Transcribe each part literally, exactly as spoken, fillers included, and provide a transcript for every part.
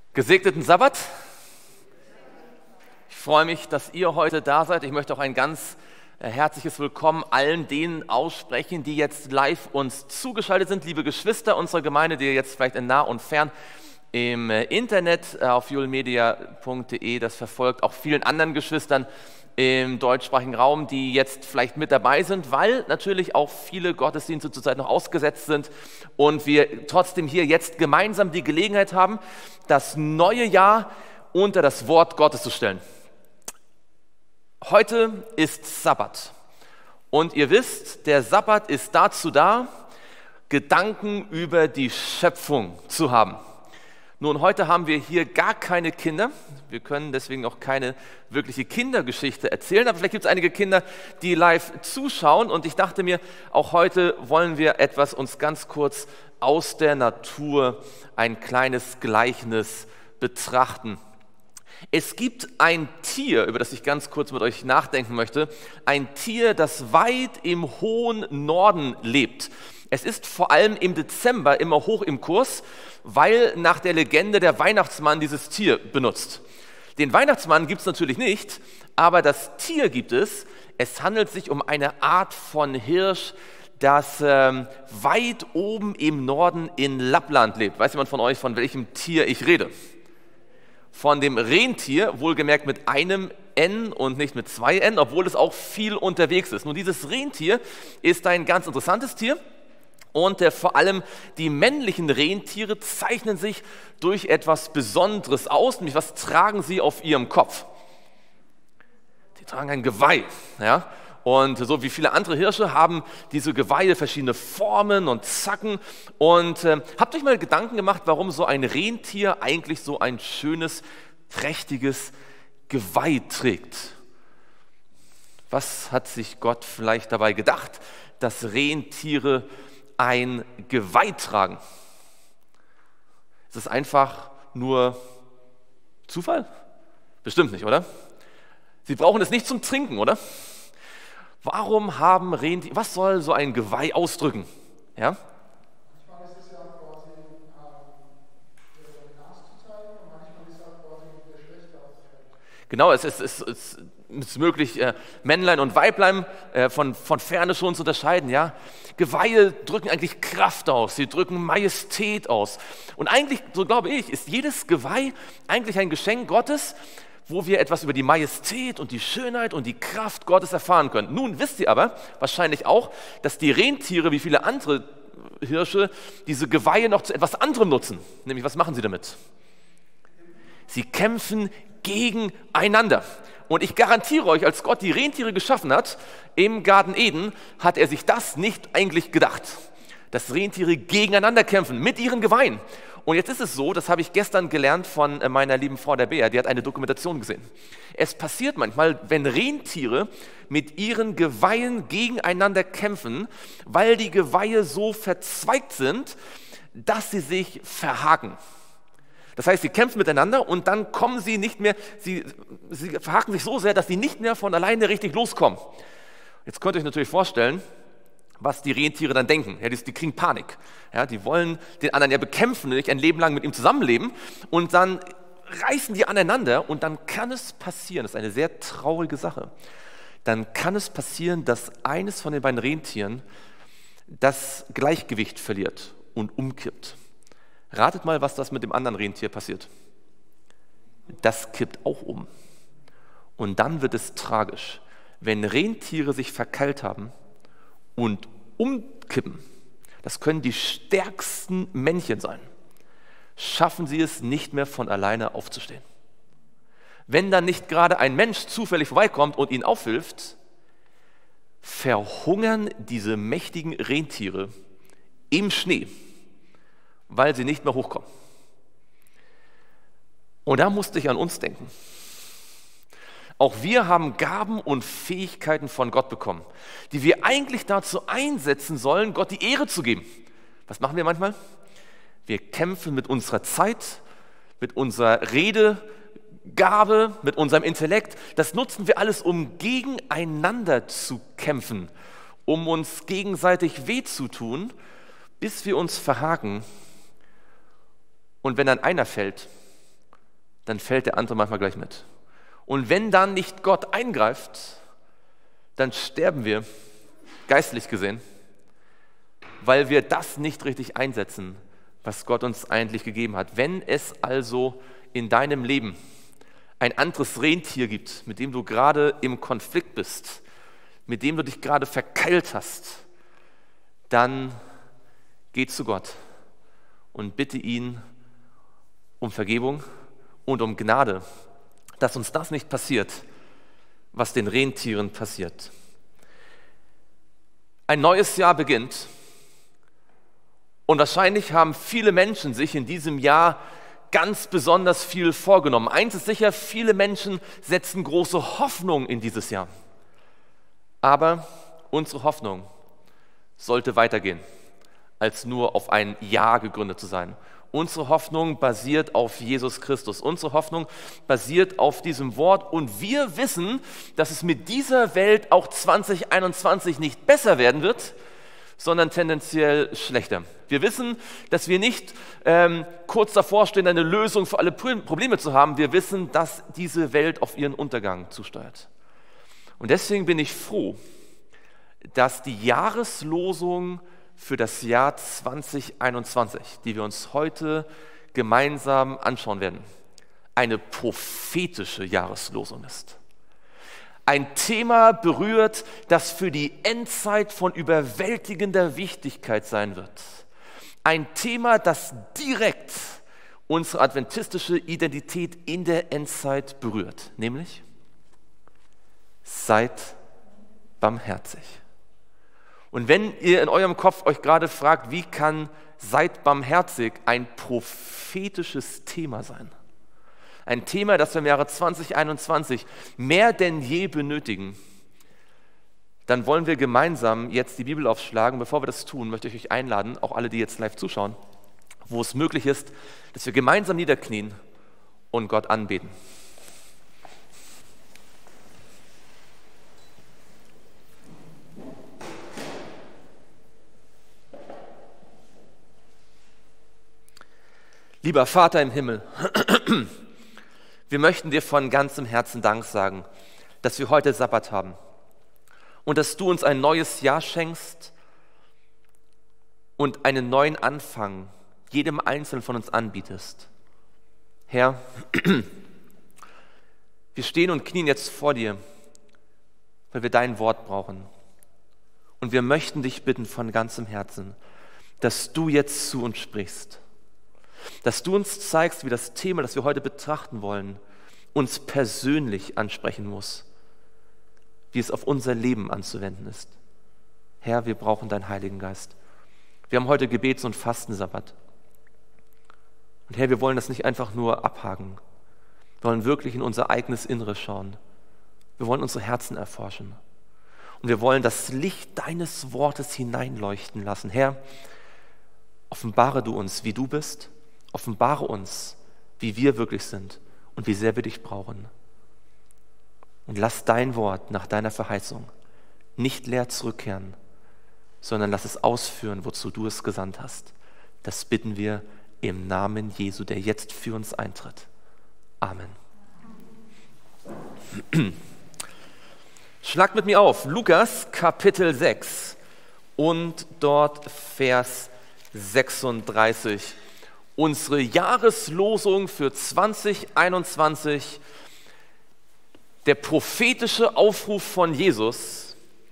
Gesegneten Sabbat. Ich freue mich, dass ihr heute da seid. Ich möchte auch ein ganz äh, herzliches Willkommen allen denen aussprechen, die jetzt live uns zugeschaltet sind. Liebe Geschwister unserer Gemeinde, die jetzt vielleicht in nah und fern im äh, Internet äh, auf julmedia punkt de das verfolgt, auch vielen anderen Geschwistern im deutschsprachigen Raum, die jetzt vielleicht mit dabei sind, weil natürlich auch viele Gottesdienste zurzeit noch ausgesetzt sind und wir trotzdem hier jetzt gemeinsam die Gelegenheit haben, das neue Jahr unter das Wort Gottes zu stellen. Heute ist Sabbat und ihr wisst, der Sabbat ist dazu da, Gedanken über die Schöpfung zu haben. Nun, heute haben wir hier gar keine Kinder. Wir können deswegen auch keine wirkliche Kindergeschichte erzählen, aber vielleicht gibt es einige Kinder, die live zuschauen und ich dachte mir, auch heute wollen wir etwas uns ganz kurz aus der Natur, ein kleines Gleichnis betrachten. Es gibt ein Tier, über das ich ganz kurz mit euch nachdenken möchte, ein Tier, das weit im hohen Norden lebt. Es ist vor allem im Dezember immer hoch im Kurs, weil nach der Legende der Weihnachtsmann dieses Tier benutzt. Den Weihnachtsmann gibt es natürlich nicht, aber das Tier gibt es. Es handelt sich um eine Art von Hirsch, das ähm, weit oben im Norden in Lappland lebt. Weiß jemand von euch, von welchem Tier ich rede? Von dem Rentier, wohlgemerkt mit einem N und nicht mit zwei N, obwohl es auch viel unterwegs ist. Nun, dieses Rentier ist ein ganz interessantes Tier. Und äh, vor allem die männlichen Rentiere zeichnen sich durch etwas Besonderes aus, nämlich was tragen sie auf ihrem Kopf? Die tragen ein Geweih, ja? Und so wie viele andere Hirsche haben diese Geweihe verschiedene Formen und Zacken. Und äh, habt euch mal Gedanken gemacht, warum so ein Rentier eigentlich so ein schönes, prächtiges Geweih trägt? Was hat sich Gott vielleicht dabei gedacht, dass Rentiere ein Geweih tragen? Ist es einfach nur Zufall? Bestimmt nicht, oder? Sie brauchen es nicht zum Trinken, oder? Warum haben Rentiere, was soll so ein Geweih ausdrücken? Ja? Manchmal ist es ja quasi, ähm, ihre Dominanz zu zeigen und manchmal ist es auch quasi um ihre Schwäche auszuzeigen. Genau, es ist, es ist, es ist möglich, äh, Männlein und Weiblein äh, von, von Ferne schon zu unterscheiden. Ja? Geweihe drücken eigentlich Kraft aus, sie drücken Majestät aus. Und eigentlich, so glaube ich, ist jedes Geweih eigentlich ein Geschenk Gottes, wo wir etwas über die Majestät und die Schönheit und die Kraft Gottes erfahren können. Nun wisst ihr aber wahrscheinlich auch, dass die Rentiere, wie viele andere Hirsche, diese Geweihe noch zu etwas anderem nutzen. Nämlich, was machen sie damit? Sie kämpfen gegeneinander. Und ich garantiere euch, als Gott die Rentiere geschaffen hat, im Garten Eden, hat er sich das nicht eigentlich gedacht. Dass Rentiere gegeneinander kämpfen mit ihren Geweihen. Und jetzt ist es so, das habe ich gestern gelernt von meiner lieben Frau der Bea, die hat eine Dokumentation gesehen. Es passiert manchmal, wenn Rentiere mit ihren Geweihen gegeneinander kämpfen, weil die Geweihe so verzweigt sind, dass sie sich verhaken. Das heißt, sie kämpfen miteinander und dann kommen sie nicht mehr, sie, sie verhaken sich so sehr, dass sie nicht mehr von alleine richtig loskommen. Jetzt könnt ihr euch natürlich vorstellen, was die Rentiere dann denken. Ja, die, die kriegen Panik. Ja, die wollen den anderen ja bekämpfen, nicht ein Leben lang mit ihm zusammenleben. Und dann reißen die aneinander und dann kann es passieren, das ist eine sehr traurige Sache, dann kann es passieren, dass eines von den beiden Rentieren das Gleichgewicht verliert und umkippt. Ratet mal, was das mit dem anderen Rentier passiert. Das kippt auch um. Und dann wird es tragisch. Wenn Rentiere sich verkeilt haben und umkippen, das können die stärksten Männchen sein, schaffen sie es nicht mehr von alleine aufzustehen. Wenn dann nicht gerade ein Mensch zufällig vorbeikommt und ihnen aufhilft, verhungern diese mächtigen Rentiere im Schnee, weil sie nicht mehr hochkommen. Und da musste ich an uns denken. Auch wir haben Gaben und Fähigkeiten von Gott bekommen, die wir eigentlich dazu einsetzen sollen, Gott die Ehre zu geben. Was machen wir manchmal? Wir kämpfen mit unserer Zeit, mit unserer Redegabe, mit unserem Intellekt. Das nutzen wir alles, um gegeneinander zu kämpfen, um uns gegenseitig weh zu tun, bis wir uns verhaken. Und wenn dann einer fällt, dann fällt der andere manchmal gleich mit. Und wenn dann nicht Gott eingreift, dann sterben wir, geistlich gesehen, weil wir das nicht richtig einsetzen, was Gott uns eigentlich gegeben hat. Wenn es also in deinem Leben ein anderes Rentier gibt, mit dem du gerade im Konflikt bist, mit dem du dich gerade verkeilt hast, dann geh zu Gott und bitte ihn um Vergebung und um Gnade, dass uns das nicht passiert, was den Rentieren passiert. Ein neues Jahr beginnt und wahrscheinlich haben viele Menschen sich in diesem Jahr ganz besonders viel vorgenommen. Eins ist sicher, viele Menschen setzen große Hoffnung in dieses Jahr. Aber unsere Hoffnung sollte weitergehen, als nur auf ein Ja gegründet zu sein. Unsere Hoffnung basiert auf Jesus Christus. Unsere Hoffnung basiert auf diesem Wort. Und wir wissen, dass es mit dieser Welt auch zwanzig einundzwanzig nicht besser werden wird, sondern tendenziell schlechter. Wir wissen, dass wir nicht ähm, kurz davor stehen, eine Lösung für alle Probleme zu haben. Wir wissen, dass diese Welt auf ihren Untergang zusteuert. Und deswegen bin ich froh, dass die Jahreslosung für das Jahr zwanzig einundzwanzig, die wir uns heute gemeinsam anschauen werden, eine prophetische Jahreslosung ist. Ein Thema berührt, das für die Endzeit von überwältigender Wichtigkeit sein wird. Ein Thema, das direkt unsere adventistische Identität in der Endzeit berührt, nämlich seid barmherzig. Und wenn ihr in eurem Kopf euch gerade fragt, wie kann seid barmherzig ein prophetisches Thema sein? Ein Thema, das wir im Jahre zwanzig einundzwanzig mehr denn je benötigen, dann wollen wir gemeinsam jetzt die Bibel aufschlagen. Bevor wir das tun, möchte ich euch einladen, auch alle, die jetzt live zuschauen, wo es möglich ist, dass wir gemeinsam niederknien und Gott anbeten. Lieber Vater im Himmel, wir möchten dir von ganzem Herzen Dank sagen, dass wir heute Sabbat haben und dass du uns ein neues Jahr schenkst und einen neuen Anfang jedem Einzelnen von uns anbietest. Herr, wir stehen und knien jetzt vor dir, weil wir dein Wort brauchen. Und wir möchten dich bitten von ganzem Herzen, dass du jetzt zu uns sprichst. Dass du uns zeigst, wie das Thema, das wir heute betrachten wollen, uns persönlich ansprechen muss, wie es auf unser Leben anzuwenden ist. Herr, wir brauchen deinen Heiligen Geist. Wir haben heute Gebets- und Fastensabbat. Und Herr, wir wollen das nicht einfach nur abhaken. Wir wollen wirklich in unser eigenes Inneres schauen. Wir wollen unsere Herzen erforschen. Und wir wollen das Licht deines Wortes hineinleuchten lassen. Herr, offenbare du uns, wie du bist. Offenbare uns, wie wir wirklich sind und wie sehr wir dich brauchen. Und lass dein Wort nach deiner Verheißung nicht leer zurückkehren, sondern lass es ausführen, wozu du es gesandt hast. Das bitten wir im Namen Jesu, der jetzt für uns eintritt. Amen. Schlagt mit mir auf, Lukas Kapitel sechs und dort Vers sechsunddreißig. Unsere Jahreslosung für zwanzig einundzwanzig, der prophetische Aufruf von Jesus.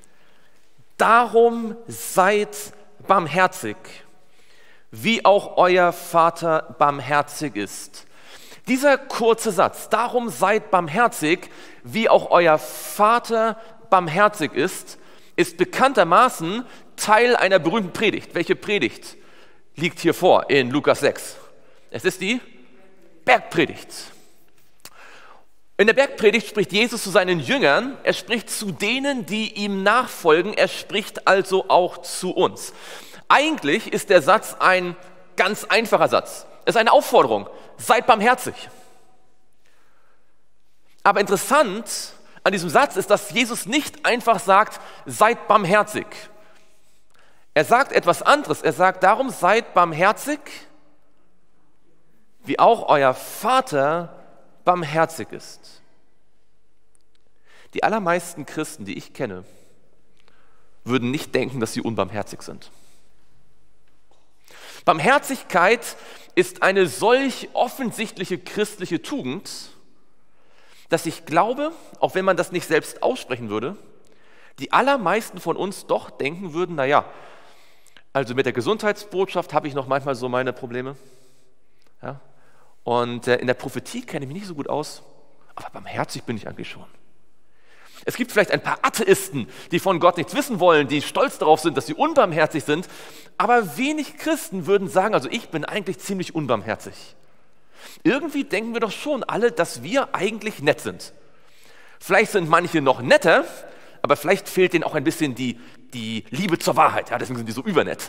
Darum seid barmherzig, wie auch euer Vater barmherzig ist. Dieser kurze Satz, darum seid barmherzig, wie auch euer Vater barmherzig ist, ist bekanntermaßen Teil einer berühmten Predigt. Welche Predigt liegt hier vor in Lukas sechs? Es ist die Bergpredigt. In der Bergpredigt spricht Jesus zu seinen Jüngern, er spricht zu denen, die ihm nachfolgen, er spricht also auch zu uns. Eigentlich ist der Satz ein ganz einfacher Satz. Es ist eine Aufforderung, seid barmherzig. Aber interessant an diesem Satz ist, dass Jesus nicht einfach sagt, seid barmherzig. Er sagt etwas anderes. Er sagt, darum seid barmherzig, wie auch euer Vater barmherzig ist. Die allermeisten Christen, die ich kenne, würden nicht denken, dass sie unbarmherzig sind. Barmherzigkeit ist eine solch offensichtliche christliche Tugend, dass ich glaube, auch wenn man das nicht selbst aussprechen würde, die allermeisten von uns doch denken würden, naja, also mit der Gesundheitsbotschaft habe ich noch manchmal so meine Probleme. Ja? Und äh, in der Prophetie kenne ich mich nicht so gut aus, aber barmherzig bin ich eigentlich schon. Es gibt vielleicht ein paar Atheisten, die von Gott nichts wissen wollen, die stolz darauf sind, dass sie unbarmherzig sind, aber wenig Christen würden sagen, also ich bin eigentlich ziemlich unbarmherzig. Irgendwie denken wir doch schon alle, dass wir eigentlich nett sind. Vielleicht sind manche noch netter, aber vielleicht fehlt denen auch ein bisschen die, die Liebe zur Wahrheit. Ja, deswegen sind die so übernett.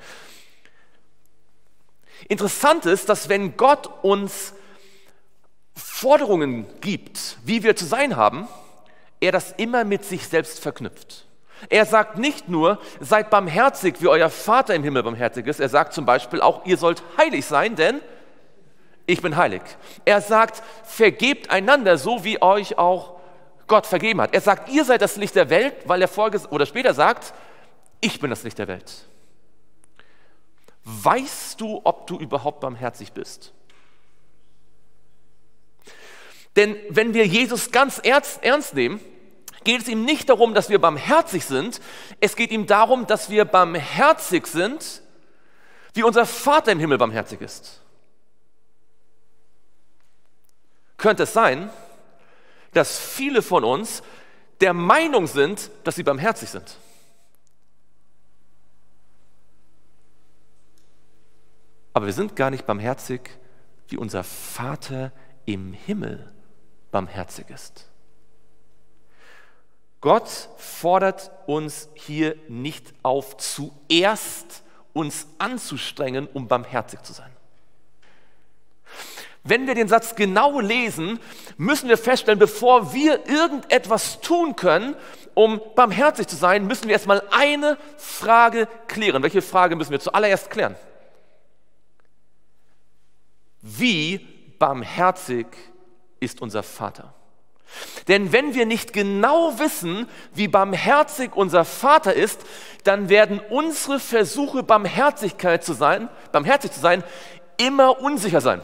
Interessant ist, dass wenn Gott uns Forderungen gibt, wie wir zu sein haben, er das immer mit sich selbst verknüpft. Er sagt nicht nur, seid barmherzig, wie euer Vater im Himmel barmherzig ist. Er sagt zum Beispiel auch, ihr sollt heilig sein, denn ich bin heilig. Er sagt, vergebt einander, so wie euch auch Gott vergeben hat. Er sagt, ihr seid das Licht der Welt, weil er vorges- oder später sagt, ich bin das Licht der Welt. Weißt du, ob du überhaupt barmherzig bist? Denn wenn wir Jesus ganz ernst, ernst nehmen, geht es ihm nicht darum, dass wir barmherzig sind. Es geht ihm darum, dass wir barmherzig sind, wie unser Vater im Himmel barmherzig ist. Könnte es sein, dass viele von uns der Meinung sind, dass sie barmherzig sind? Aber wir sind gar nicht barmherzig, wie unser Vater im Himmel barmherzig ist. Gott fordert uns hier nicht auf, zuerst uns anzustrengen, um barmherzig zu sein. Wenn wir den Satz genau lesen, müssen wir feststellen, bevor wir irgendetwas tun können, um barmherzig zu sein, müssen wir erstmal eine Frage klären. Welche Frage müssen wir zuallererst klären? Wie barmherzig ist unser Vater? Denn wenn wir nicht genau wissen, wie barmherzig unser Vater ist, dann werden unsere Versuche, Barmherzigkeit zu sein, barmherzig zu sein, immer unsicher sein.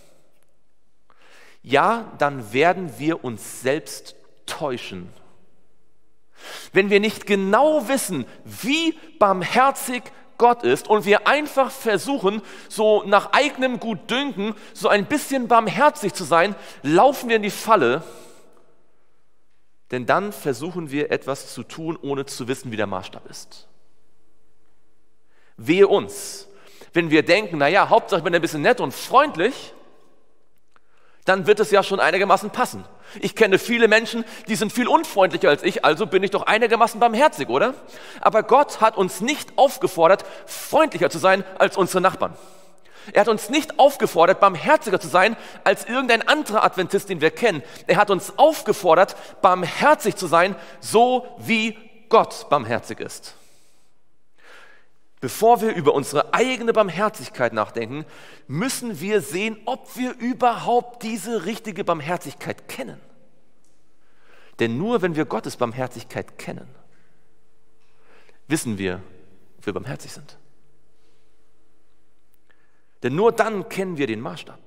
Ja, dann werden wir uns selbst täuschen. Wenn wir nicht genau wissen, wie barmherzig Gott ist und wir einfach versuchen, so nach eigenem Gutdünken, so ein bisschen barmherzig zu sein, laufen wir in die Falle, denn dann versuchen wir etwas zu tun, ohne zu wissen, wie der Maßstab ist. Wehe uns, wenn wir denken, naja, Hauptsache ich bin ein bisschen nett und freundlich, dann wird es ja schon einigermaßen passen. Ich kenne viele Menschen, die sind viel unfreundlicher als ich, also bin ich doch einigermaßen barmherzig, oder? Aber Gott hat uns nicht aufgefordert, freundlicher zu sein als unsere Nachbarn. Er hat uns nicht aufgefordert, barmherziger zu sein als irgendein anderer Adventist, den wir kennen. Er hat uns aufgefordert, barmherzig zu sein, so wie Gott barmherzig ist. Bevor wir über unsere eigene Barmherzigkeit nachdenken, müssen wir sehen, ob wir überhaupt diese richtige Barmherzigkeit kennen. Denn nur wenn wir Gottes Barmherzigkeit kennen, wissen wir, ob wir barmherzig sind. Denn nur dann kennen wir den Maßstab.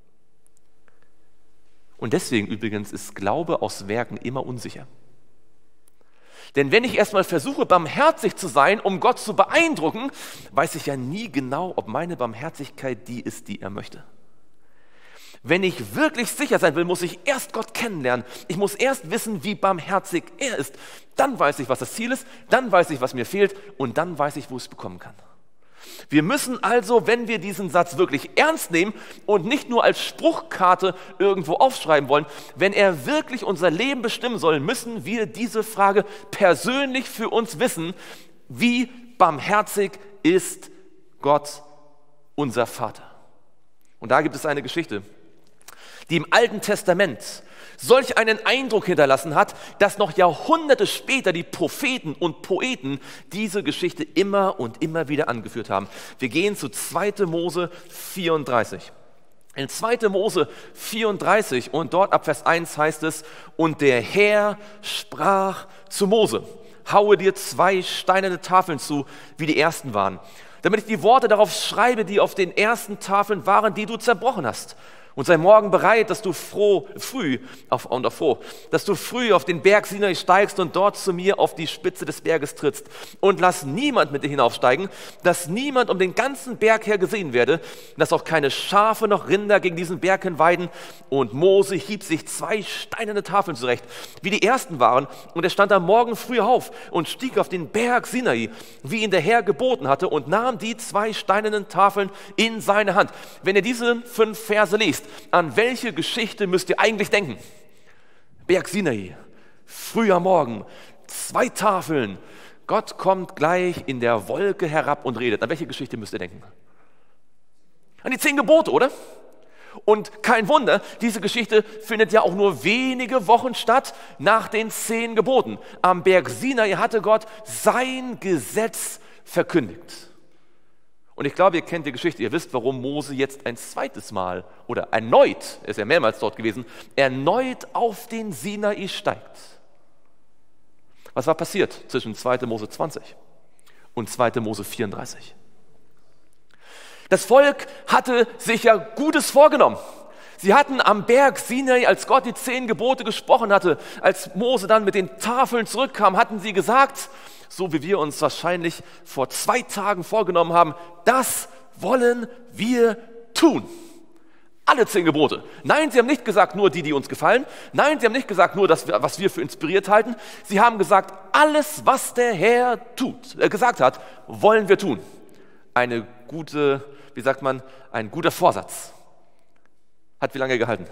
Und deswegen übrigens ist Glaube aus Werken immer unsicher. Denn wenn ich erstmal versuche, barmherzig zu sein, um Gott zu beeindrucken, weiß ich ja nie genau, ob meine Barmherzigkeit die ist, die er möchte. Wenn ich wirklich sicher sein will, muss ich erst Gott kennenlernen. Ich muss erst wissen, wie barmherzig er ist. Dann weiß ich, was das Ziel ist, dann weiß ich, was mir fehlt und dann weiß ich, wo ich es bekommen kann. Wir müssen also, wenn wir diesen Satz wirklich ernst nehmen und nicht nur als Spruchkarte irgendwo aufschreiben wollen, wenn er wirklich unser Leben bestimmen soll, müssen wir diese Frage persönlich für uns wissen: Wie barmherzig ist Gott, unser Vater? Und da gibt es eine Geschichte, die im Alten Testament solch einen Eindruck hinterlassen hat, dass noch Jahrhunderte später die Propheten und Poeten diese Geschichte immer und immer wieder angeführt haben. Wir gehen zu zweiter Mose vierunddreißig. In zweiter Mose vierunddreißig und dort ab Vers eins heißt es, und der Herr sprach zu Mose, haue dir zwei steinerne Tafeln zu, wie die ersten waren, damit ich die Worte darauf schreibe, die auf den ersten Tafeln waren, die du zerbrochen hast. Und sei morgen bereit, dass du froh, früh, auf, und auch froh, dass du früh auf den Berg Sinai steigst und dort zu mir auf die Spitze des Berges trittst. Und lass niemand mit dir hinaufsteigen, dass niemand um den ganzen Berg her gesehen werde, dass auch keine Schafe noch Rinder gegen diesen Berg hinweiden. Und Mose hieb sich zwei steinerne Tafeln zurecht, wie die ersten waren. Und er stand am Morgen früh auf und stieg auf den Berg Sinai, wie ihn der Herr geboten hatte, und nahm die zwei steinernen Tafeln in seine Hand. Wenn ihr diese fünf Verse liest, an welche Geschichte müsst ihr eigentlich denken? Berg Sinai, früher Morgen, zwei Tafeln. Gott kommt gleich in der Wolke herab und redet. An welche Geschichte müsst ihr denken? An die zehn Gebote, oder? Und kein Wunder, diese Geschichte findet ja auch nur wenige Wochen statt nach den zehn Geboten. Am Berg Sinai hatte Gott sein Gesetz verkündigt. Und ich glaube, ihr kennt die Geschichte, ihr wisst, warum Mose jetzt ein zweites Mal oder erneut, er ist ja mehrmals dort gewesen, erneut auf den Sinai steigt. Was war passiert zwischen zweiter Mose zwanzig und zweiter Mose vierunddreißig? Das Volk hatte sich ja Gutes vorgenommen. Sie hatten am Berg Sinai, als Gott die zehn Gebote gesprochen hatte, als Mose dann mit den Tafeln zurückkam, hatten sie gesagt, so wie wir uns wahrscheinlich vor zwei Tagen vorgenommen haben, das wollen wir tun. Alle zehn Gebote. Nein, sie haben nicht gesagt, nur die, die uns gefallen. Nein, sie haben nicht gesagt, nur das, was wir für inspiriert halten. Sie haben gesagt, alles, was der Herr tut, äh, gesagt hat, wollen wir tun. Eine gute, wie sagt man, ein guter Vorsatz. Hat wie lange gehalten?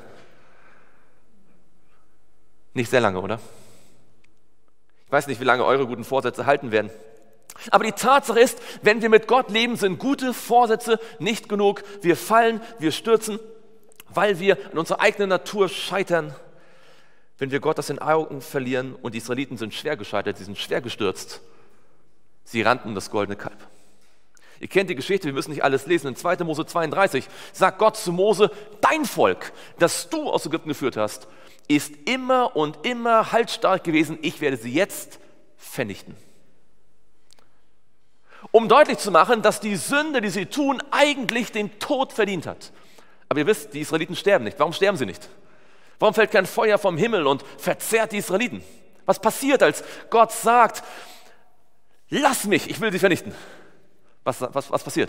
Nicht sehr lange, oder? Ich weiß nicht, wie lange eure guten Vorsätze halten werden. Aber die Tatsache ist, wenn wir mit Gott leben, sind gute Vorsätze nicht genug. Wir fallen, wir stürzen, weil wir in unserer eigenen Natur scheitern. Wenn wir Gott aus den Augen verlieren, und die Israeliten sind schwer gescheitert, sie sind schwer gestürzt, sie rannten um das goldene Kalb. Ihr kennt die Geschichte, wir müssen nicht alles lesen. In zweiter Mose zweiunddreißig sagt Gott zu Mose, dein Volk, das du aus Ägypten geführt hast, ist immer und immer halsstark gewesen. Ich werde sie jetzt vernichten. Um deutlich zu machen, dass die Sünde, die sie tun, eigentlich den Tod verdient hat. Aber ihr wisst, die Israeliten sterben nicht. Warum sterben sie nicht? Warum fällt kein Feuer vom Himmel und verzehrt die Israeliten? Was passiert, als Gott sagt, lass mich, ich will sie vernichten? Was, was, was passiert?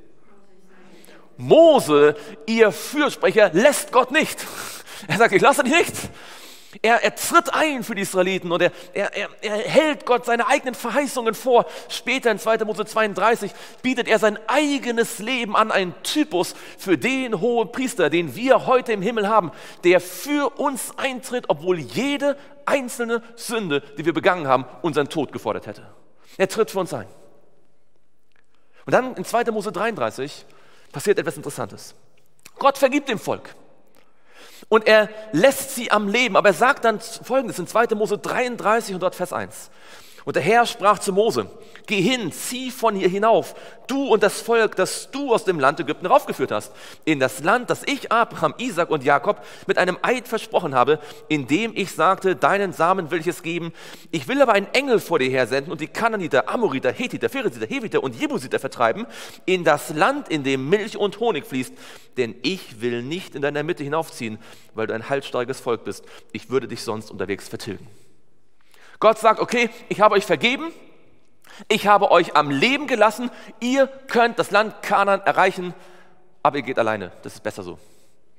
Mose, ihr Fürsprecher, lässt Gott nicht. Er sagt, ich lasse dich nicht. Er, er tritt ein für die Israeliten und er, er, er, er hält Gott seine eigenen Verheißungen vor. Später in zweiter Mose zweiunddreißig bietet er sein eigenes Leben an, einen Typus für den hohen Priester, den wir heute im Himmel haben, der für uns eintritt, obwohl jede einzelne Sünde, die wir begangen haben, unseren Tod gefordert hätte. Er tritt für uns ein. Und dann in zweiter Mose dreiunddreißig passiert etwas Interessantes. Gott vergibt dem Volk. Und er lässt sie am Leben. Aber er sagt dann Folgendes in zweiter Mose dreiunddreißig und dort Vers eins. Und der Herr sprach zu Mose, geh hin, zieh von hier hinauf, du und das Volk, das du aus dem Land Ägypten heraufgeführt hast, in das Land, das ich Abraham, Isaac und Jakob mit einem Eid versprochen habe, indem ich sagte, deinen Samen will ich es geben. Ich will aber einen Engel vor dir hersenden und die Kananiter, Amoriter, Hethiter, Pheresiter, Heviter und Jebusiter vertreiben, in das Land, in dem Milch und Honig fließt. Denn ich will nicht in deiner Mitte hinaufziehen, weil du ein halsstarriges Volk bist. Ich würde dich sonst unterwegs vertilgen. Gott sagt, okay, ich habe euch vergeben, ich habe euch am Leben gelassen, ihr könnt das Land Kanaan erreichen, aber ihr geht alleine, das ist besser so.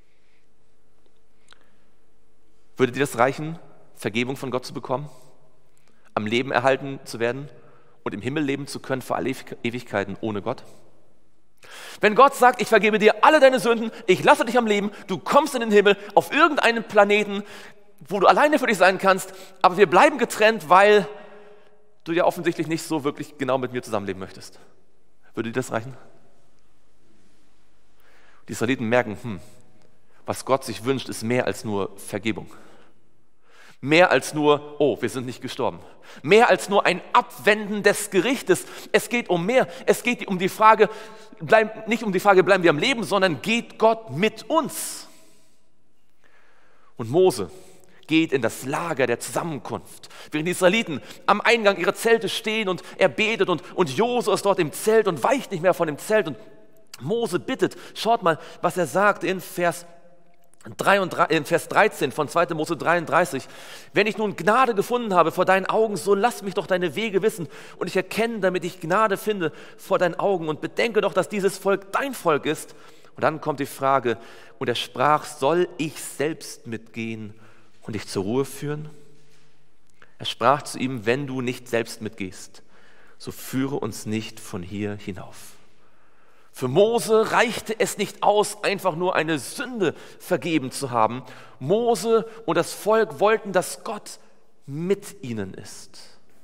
Würde dir das reichen, Vergebung von Gott zu bekommen, am Leben erhalten zu werden und im Himmel leben zu können für alle Ewigkeiten ohne Gott? Wenn Gott sagt, ich vergebe dir alle deine Sünden, ich lasse dich am Leben, du kommst in den Himmel, auf irgendeinen Planeten, wo du alleine für dich sein kannst, aber wir bleiben getrennt, weil du ja offensichtlich nicht so wirklich genau mit mir zusammenleben möchtest. Würde dir das reichen? Die Israeliten merken, hm, was Gott sich wünscht, ist mehr als nur Vergebung. Mehr als nur, oh, wir sind nicht gestorben. Mehr als nur ein Abwenden des Gerichtes. Es geht um mehr. Es geht um die Frage, bleib, nicht um die Frage, bleiben wir am Leben, sondern geht Gott mit uns? Und Mose geht in das Lager der Zusammenkunft. Während die Israeliten am Eingang ihrer Zelte stehen und er betet und, und Josua ist dort im Zelt und weicht nicht mehr von dem Zelt und Mose bittet. Schaut mal, was er sagt in Vers, in Vers dreizehn von zweiter Mose dreiunddreißig. Wenn ich nun Gnade gefunden habe vor deinen Augen, so lass mich doch deine Wege wissen und ich erkenne, damit ich Gnade finde vor deinen Augen und bedenke doch, dass dieses Volk dein Volk ist. Und dann kommt die Frage, und er sprach, soll ich selbst mitgehen und dich zur Ruhe führen? Er sprach zu ihm, wenn du nicht selbst mitgehst, so führe uns nicht von hier hinauf. Für Mose reichte es nicht aus, einfach nur eine Sünde vergeben zu haben. Mose und das Volk wollten, dass Gott mit ihnen ist.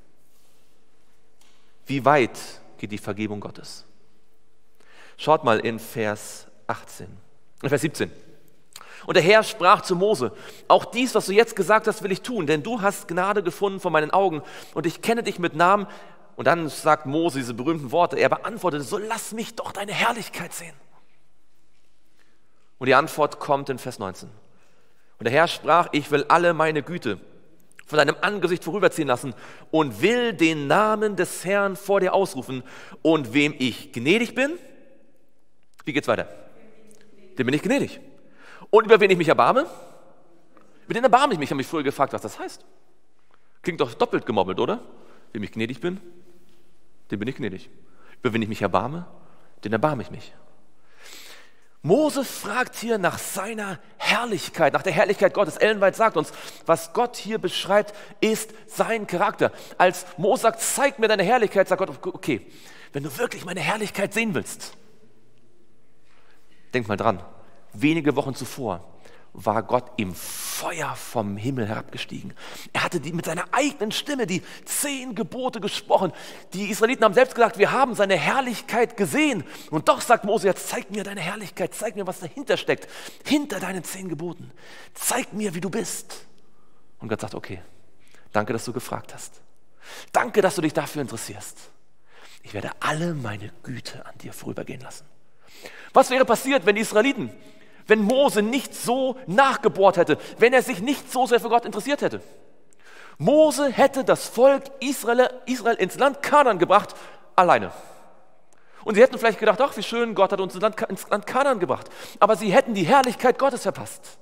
Wie weit geht die Vergebung Gottes? Schaut mal in Vers achtzehn, in Vers siebzehn. Und der Herr sprach zu Mose, auch dies, was du jetzt gesagt hast, will ich tun, denn du hast Gnade gefunden vor meinen Augen und ich kenne dich mit Namen. Und dann sagt Mose diese berühmten Worte, er beantwortete, so lass mich doch deine Herrlichkeit sehen. Und die Antwort kommt in Vers neunzehn. Und der Herr sprach, ich will alle meine Güte von deinem Angesicht vorüberziehen lassen und will den Namen des Herrn vor dir ausrufen. Und wem ich gnädig bin, wie geht's weiter? Dem bin ich gnädig. Und über wen ich mich erbarme? Über den erbarme ich mich. Ich habe mich früher gefragt, was das heißt. Klingt doch doppelt gemobbelt, oder? Wem ich gnädig bin, dem bin ich gnädig. Über wen ich mich erbarme, den erbarme ich mich. Mose fragt hier nach seiner Herrlichkeit, nach der Herrlichkeit Gottes. Ellen White sagt uns, was Gott hier beschreibt, ist sein Charakter. Als Mose sagt, zeig mir deine Herrlichkeit, sagt Gott, okay, wenn du wirklich meine Herrlichkeit sehen willst, denk mal dran, wenige Wochen zuvor war Gott im Feuer vom Himmel herabgestiegen. Er hatte die, mit seiner eigenen Stimme die zehn Gebote gesprochen. Die Israeliten haben selbst gesagt, wir haben seine Herrlichkeit gesehen. Und doch sagt Mose, jetzt zeig mir deine Herrlichkeit, zeig mir, was dahinter steckt, hinter deinen zehn Geboten. Zeig mir, wie du bist. Und Gott sagt, okay, danke, dass du gefragt hast. Danke, dass du dich dafür interessierst. Ich werde alle meine Güte an dir vorübergehen lassen. Was wäre passiert, wenn die Israeliten, wenn Mose nicht so nachgebohrt hätte, wenn er sich nicht so sehr für Gott interessiert hätte? Mose hätte das Volk Israel, Israel ins Land Kanaan gebracht, alleine. Und sie hätten vielleicht gedacht, ach wie schön, Gott hat uns ins Land, ins Land Kanaan gebracht. Aber sie hätten die Herrlichkeit Gottes verpasst.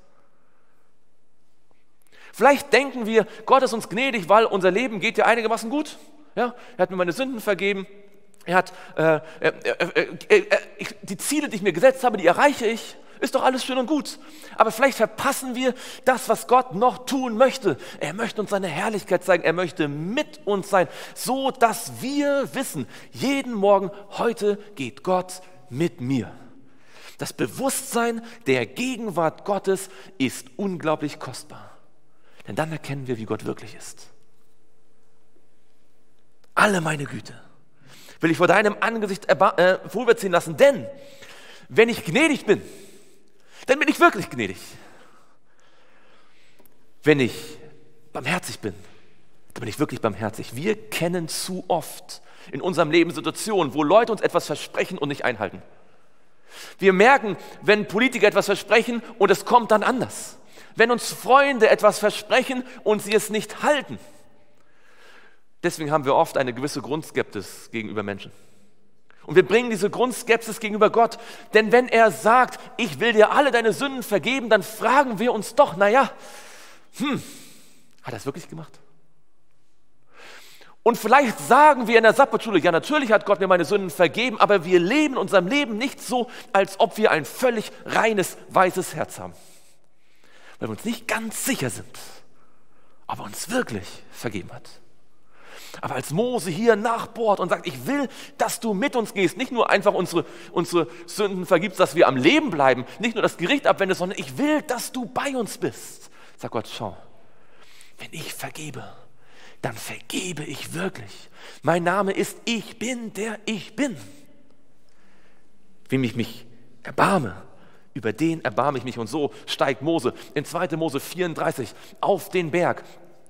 Vielleicht denken wir, Gott ist uns gnädig, weil unser Leben geht ja einigermaßen gut. Ja, er hat mir meine Sünden vergeben. Er hat äh, äh, äh, äh, äh, die Ziele, die ich mir gesetzt habe, die erreiche ich. Ist doch alles schön und gut. Aber vielleicht verpassen wir das, was Gott noch tun möchte. Er möchte uns seine Herrlichkeit zeigen. Er möchte mit uns sein, so dass wir wissen, jeden Morgen, heute geht Gott mit mir. Das Bewusstsein der Gegenwart Gottes ist unglaublich kostbar. Denn dann erkennen wir, wie Gott wirklich ist. Alle meine Güte will ich vor deinem Angesicht äh, vorüberziehen lassen, denn wenn ich gnädig bin, dann bin ich wirklich gnädig. Wenn ich barmherzig bin, dann bin ich wirklich barmherzig. Wir kennen zu oft in unserem Leben Situationen, wo Leute uns etwas versprechen und nicht einhalten. Wir merken, wenn Politiker etwas versprechen und es kommt dann anders. Wenn uns Freunde etwas versprechen und sie es nicht halten. Deswegen haben wir oft eine gewisse Grundskepsis gegenüber Menschen. Und wir bringen diese Grundskepsis gegenüber Gott, denn wenn er sagt, ich will dir alle deine Sünden vergeben, dann fragen wir uns doch, naja, hm, hat er es wirklich gemacht? Und vielleicht sagen wir in der Sabbatschule, ja natürlich hat Gott mir meine Sünden vergeben, aber wir leben in unserem Leben nicht so, als ob wir ein völlig reines, weißes Herz haben. Weil wir uns nicht ganz sicher sind, ob er uns wirklich vergeben hat. Aber als Mose hier nachbohrt und sagt, ich will, dass du mit uns gehst, nicht nur einfach unsere, unsere Sünden vergibst, dass wir am Leben bleiben, nicht nur das Gericht abwendest, sondern ich will, dass du bei uns bist. Sagt Gott, schau, wenn ich vergebe, dann vergebe ich wirklich. Mein Name ist Ich bin, der ich bin. Wem ich mich erbarme, über den erbarme ich mich. Und so steigt Mose in zweiter Mose vierunddreißig auf den Berg.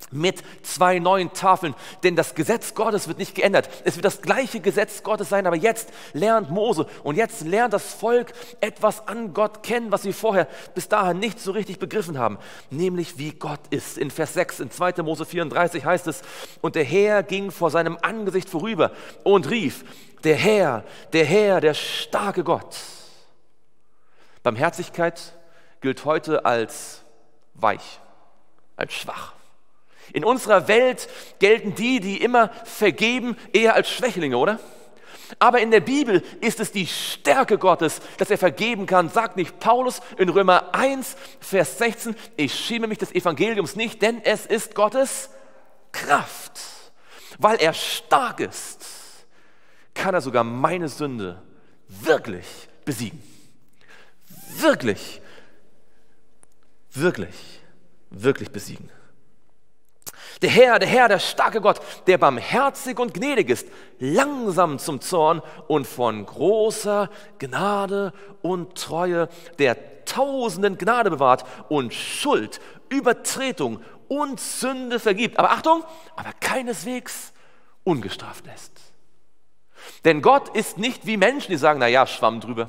mit zwei neuen Tafeln, denn das Gesetz Gottes wird nicht geändert. Es wird das gleiche Gesetz Gottes sein, aber jetzt lernt Mose und jetzt lernt das Volk etwas an Gott kennen, was sie vorher bis dahin nicht so richtig begriffen haben, nämlich wie Gott ist. In Vers sechs, in zweiter Mose vierunddreißig heißt es, und der Herr ging vor seinem Angesicht vorüber und rief, der Herr, der Herr, der starke Gott. Barmherzigkeit gilt heute als weich, als schwach. In unserer Welt gelten die, die immer vergeben, eher als Schwächlinge, oder? Aber in der Bibel ist es die Stärke Gottes, dass er vergeben kann. Sagt nicht Paulus in Römer eins, Vers sechzehn, ich schäme mich des Evangeliums nicht, denn es ist Gottes Kraft. Weil er stark ist, kann er sogar meine Sünde wirklich besiegen. Wirklich, wirklich, wirklich besiegen. Der Herr, der Herr, der starke Gott, der barmherzig und gnädig ist, langsam zum Zorn und von großer Gnade und Treue, der tausenden Gnade bewahrt und Schuld, Übertretung und Sünde vergibt. Aber Achtung, aber keineswegs ungestraft lässt. Denn Gott ist nicht wie Menschen, die sagen, na ja, Schwamm drüber.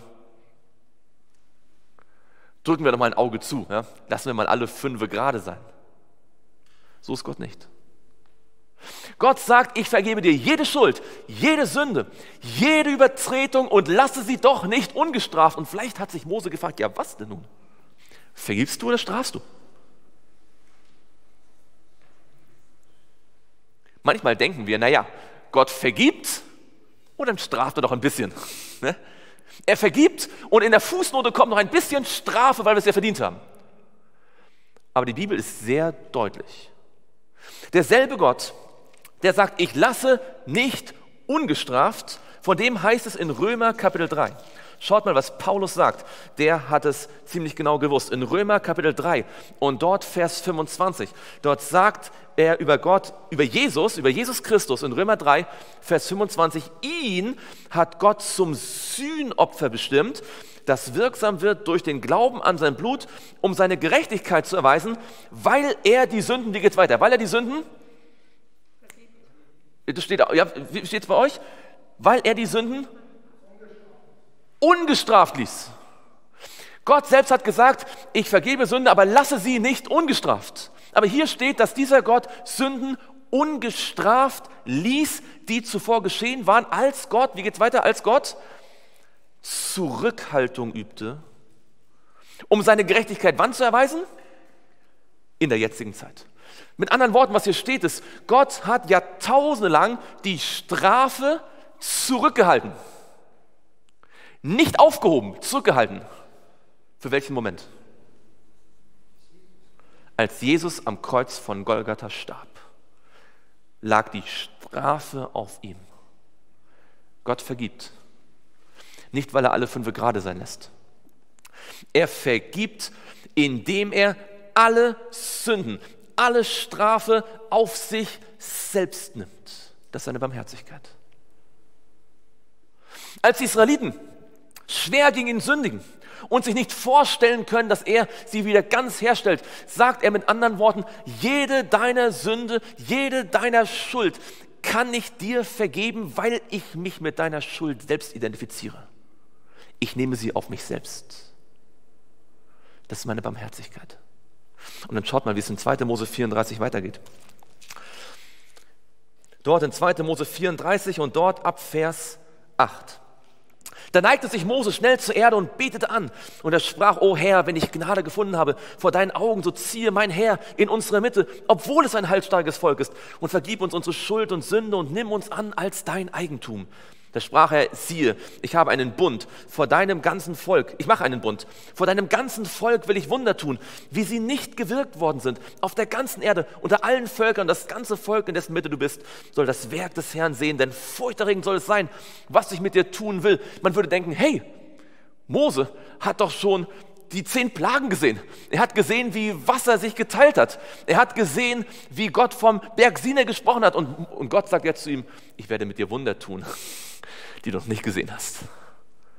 Drücken wir doch mal ein Auge zu, ja? Lassen wir mal alle Fünfe gerade sein. So ist Gott nicht. Gott sagt, ich vergebe dir jede Schuld, jede Sünde, jede Übertretung und lasse sie doch nicht ungestraft. Und vielleicht hat sich Mose gefragt, ja was denn nun? Vergibst du oder strafst du? Manchmal denken wir, naja, Gott vergibt und dann straft er doch ein bisschen. Er vergibt und in der Fußnote kommt noch ein bisschen Strafe, weil wir es ja verdient haben. Aber die Bibel ist sehr deutlich. Derselbe Gott, der sagt, ich lasse nicht ungestraft, von dem heißt es in Römer Kapitel drei. Schaut mal, was Paulus sagt, der hat es ziemlich genau gewusst. In Römer Kapitel drei und dort Vers fünfundzwanzig, dort sagt er über Gott, über Jesus, über Jesus Christus in Römer drei, Vers fünfundzwanzig, ihn hat Gott zum Sühnopfer bestimmt, das wirksam wird durch den Glauben an sein Blut, um seine Gerechtigkeit zu erweisen, weil er die Sünden, wie geht's weiter, weil er die Sünden, das steht, ja, wie steht es bei euch? Weil er die Sünden ungestraft ließ. Gott selbst hat gesagt, ich vergebe Sünde, aber lasse sie nicht ungestraft. Aber hier steht, dass dieser Gott Sünden ungestraft ließ, die zuvor geschehen waren, als Gott, wie geht's weiter, als Gott Zurückhaltung übte, um seine Gerechtigkeit wann zu erweisen? In der jetzigen Zeit. Mit anderen Worten, was hier steht, ist, Gott hat jahrtausende lang die Strafe zurückgehalten. Nicht aufgehoben, zurückgehalten. Für welchen Moment? Als Jesus am Kreuz von Golgatha starb, lag die Strafe auf ihm. Gott vergibt. Nicht, weil er alle fünf gerade sein lässt. Er vergibt, indem er alle Sünden, alle Strafe auf sich selbst nimmt. Das ist seine Barmherzigkeit. Als die Israeliten schwer gegen ihn sündigen und sich nicht vorstellen können, dass er sie wieder ganz herstellt, sagt er mit anderen Worten, jede deiner Sünde, jede deiner Schuld kann ich dir vergeben, weil ich mich mit deiner Schuld selbst identifiziere. Ich nehme sie auf mich selbst. Das ist meine Barmherzigkeit. Und dann schaut mal, wie es in zweiter Mose vierunddreißig weitergeht. Dort in zweiter Mose vierunddreißig und dort ab Vers acht. Da neigte sich Mose schnell zur Erde und betete an. Und er sprach, o Herr, wenn ich Gnade gefunden habe vor deinen Augen, so ziehe mein Herr in unsere Mitte, obwohl es ein halsstarkes Volk ist, und vergib uns unsere Schuld und Sünde und nimm uns an als dein Eigentum. Da sprach er, siehe, ich habe einen Bund vor deinem ganzen Volk. Ich mache einen Bund. Vor deinem ganzen Volk will ich Wunder tun, wie sie nicht gewirkt worden sind. Auf der ganzen Erde, unter allen Völkern, das ganze Volk, in dessen Mitte du bist, soll das Werk des Herrn sehen, denn furchterregend soll es sein, was ich mit dir tun will. Man würde denken, hey, Mose hat doch schon die zehn Plagen gesehen. Er hat gesehen, wie Wasser sich geteilt hat. Er hat gesehen, wie Gott vom Berg Sinai gesprochen hat. Und, und Gott sagt jetzt zu ihm, ich werde mit dir Wunder tun, die du noch nicht gesehen hast.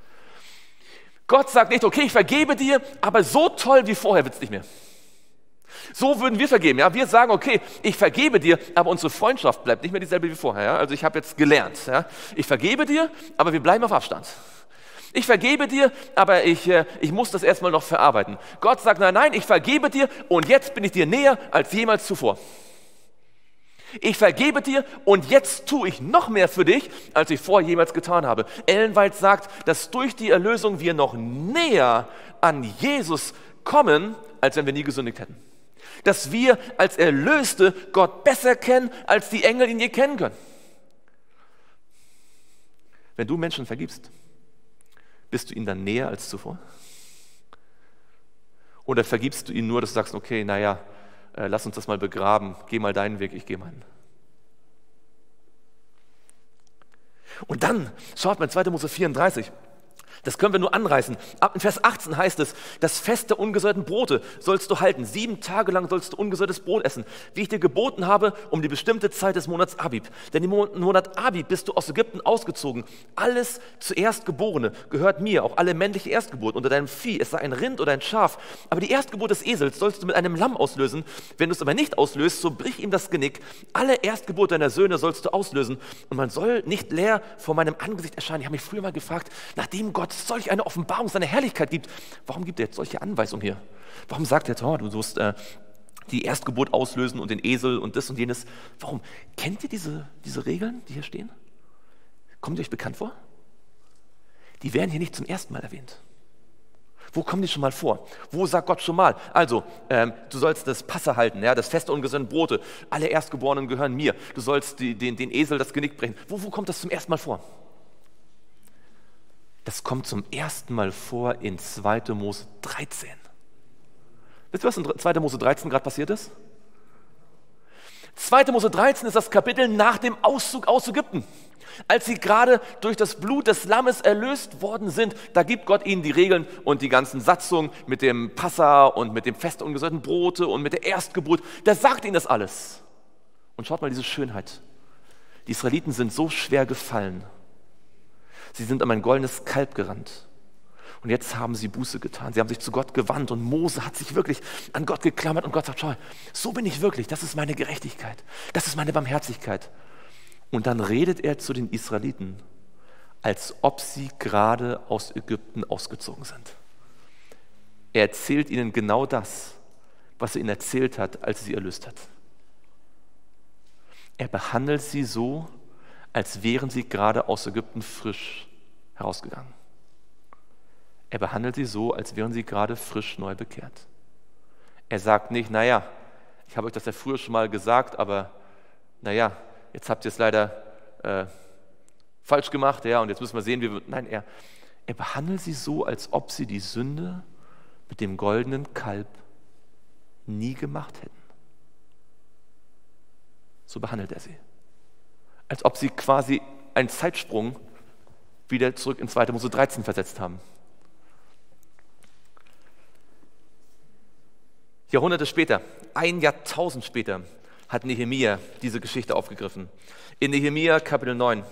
Gott sagt nicht, okay, ich vergebe dir, aber so toll wie vorher wird es nicht mehr. So würden wir vergeben. Ja? Wir sagen, okay, ich vergebe dir, aber unsere Freundschaft bleibt nicht mehr dieselbe wie vorher. Ja? Also ich habe jetzt gelernt, ja? Ich vergebe dir, aber wir bleiben auf Abstand. Ich vergebe dir, aber ich, äh, ich muss das erstmal noch verarbeiten. Gott sagt, nein, nein, ich vergebe dir und jetzt bin ich dir näher als jemals zuvor. Ich vergebe dir und jetzt tue ich noch mehr für dich, als ich vorher jemals getan habe. Ellen White sagt, dass durch die Erlösung wir noch näher an Jesus kommen, als wenn wir nie gesündigt hätten. Dass wir als Erlöste Gott besser kennen, als die Engel ihn je kennen können. Wenn du Menschen vergibst, bist du ihnen dann näher als zuvor? Oder vergibst du ihnen nur, dass du sagst, okay, naja, äh, lass uns das mal begraben, geh mal deinen Weg, ich gehe meinen. Und dann, schaut mal, zweiter Mose vierunddreißig, das können wir nur anreißen. Ab in Vers achtzehn heißt es, das Fest der ungesäuerten Brote sollst du halten. Sieben Tage lang sollst du ungesäuertes Brot essen, wie ich dir geboten habe, um die bestimmte Zeit des Monats Abib. Denn im Monat Abib bist du aus Ägypten ausgezogen. Alles zuerst Geborene gehört mir, auch alle männliche Erstgeburt unter deinem Vieh, es sei ein Rind oder ein Schaf. Aber die Erstgeburt des Esels sollst du mit einem Lamm auslösen. Wenn du es aber nicht auslöst, so brich ihm das Genick. Alle Erstgeburt deiner Söhne sollst du auslösen. Und man soll nicht leer vor meinem Angesicht erscheinen. Ich habe mich früher mal gefragt, nachdem Gott solch eine Offenbarung seiner Herrlichkeit gibt, warum gibt er jetzt solche Anweisungen hier? Warum sagt er, oh, du sollst äh, die Erstgeburt auslösen und den Esel und das und jenes? Warum? Kennt ihr diese, diese Regeln, die hier stehen? Kommen die euch bekannt vor? Die werden hier nicht zum ersten Mal erwähnt. Wo kommen die schon mal vor? Wo sagt Gott schon mal? Also, ähm, du sollst das Passa halten, ja, das Fest der ungesäuerten Brote. Alle Erstgeborenen gehören mir. Du sollst die, den, den Esel das Genick brechen. Wo, wo kommt das zum ersten Mal vor? Das kommt zum ersten Mal vor in zweiter Mose dreizehn. Wisst ihr, was in zweiter Mose dreizehn gerade passiert ist? zweiter Mose dreizehn ist das Kapitel nach dem Auszug aus Ägypten. Als sie gerade durch das Blut des Lammes erlöst worden sind, da gibt Gott ihnen die Regeln und die ganzen Satzungen mit dem Passa und mit dem Fest der ungesäuerten Brote und mit der Erstgeburt. Da sagt ihnen das alles. Und schaut mal diese Schönheit. Die Israeliten sind so schwer gefallen. Sie sind um ein goldenes Kalb gerannt. Und jetzt haben sie Buße getan. Sie haben sich zu Gott gewandt und Mose hat sich wirklich an Gott geklammert und Gott sagt, schau, so bin ich wirklich. Das ist meine Gerechtigkeit. Das ist meine Barmherzigkeit. Und dann redet er zu den Israeliten, als ob sie gerade aus Ägypten ausgezogen sind. Er erzählt ihnen genau das, was er ihnen erzählt hat, als er sie erlöst hat. Er behandelt sie so, als wären sie gerade aus Ägypten frisch herausgegangen. Er behandelt sie so, als wären sie gerade frisch neu bekehrt. Er sagt nicht, naja, ich habe euch das ja früher schon mal gesagt, aber naja, jetzt habt ihr es leider äh, falsch gemacht, ja, und jetzt müssen wir sehen, wie wir... Nein, er, er behandelt sie so, als ob sie die Sünde mit dem goldenen Kalb nie gemacht hätten. So behandelt er sie. Als ob sie quasi einen Zeitsprung wieder zurück in zweiter Mose dreizehn versetzt haben. Jahrhunderte später, ein Jahrtausend später, hat Nehemia diese Geschichte aufgegriffen. In Nehemia Kapitel neun.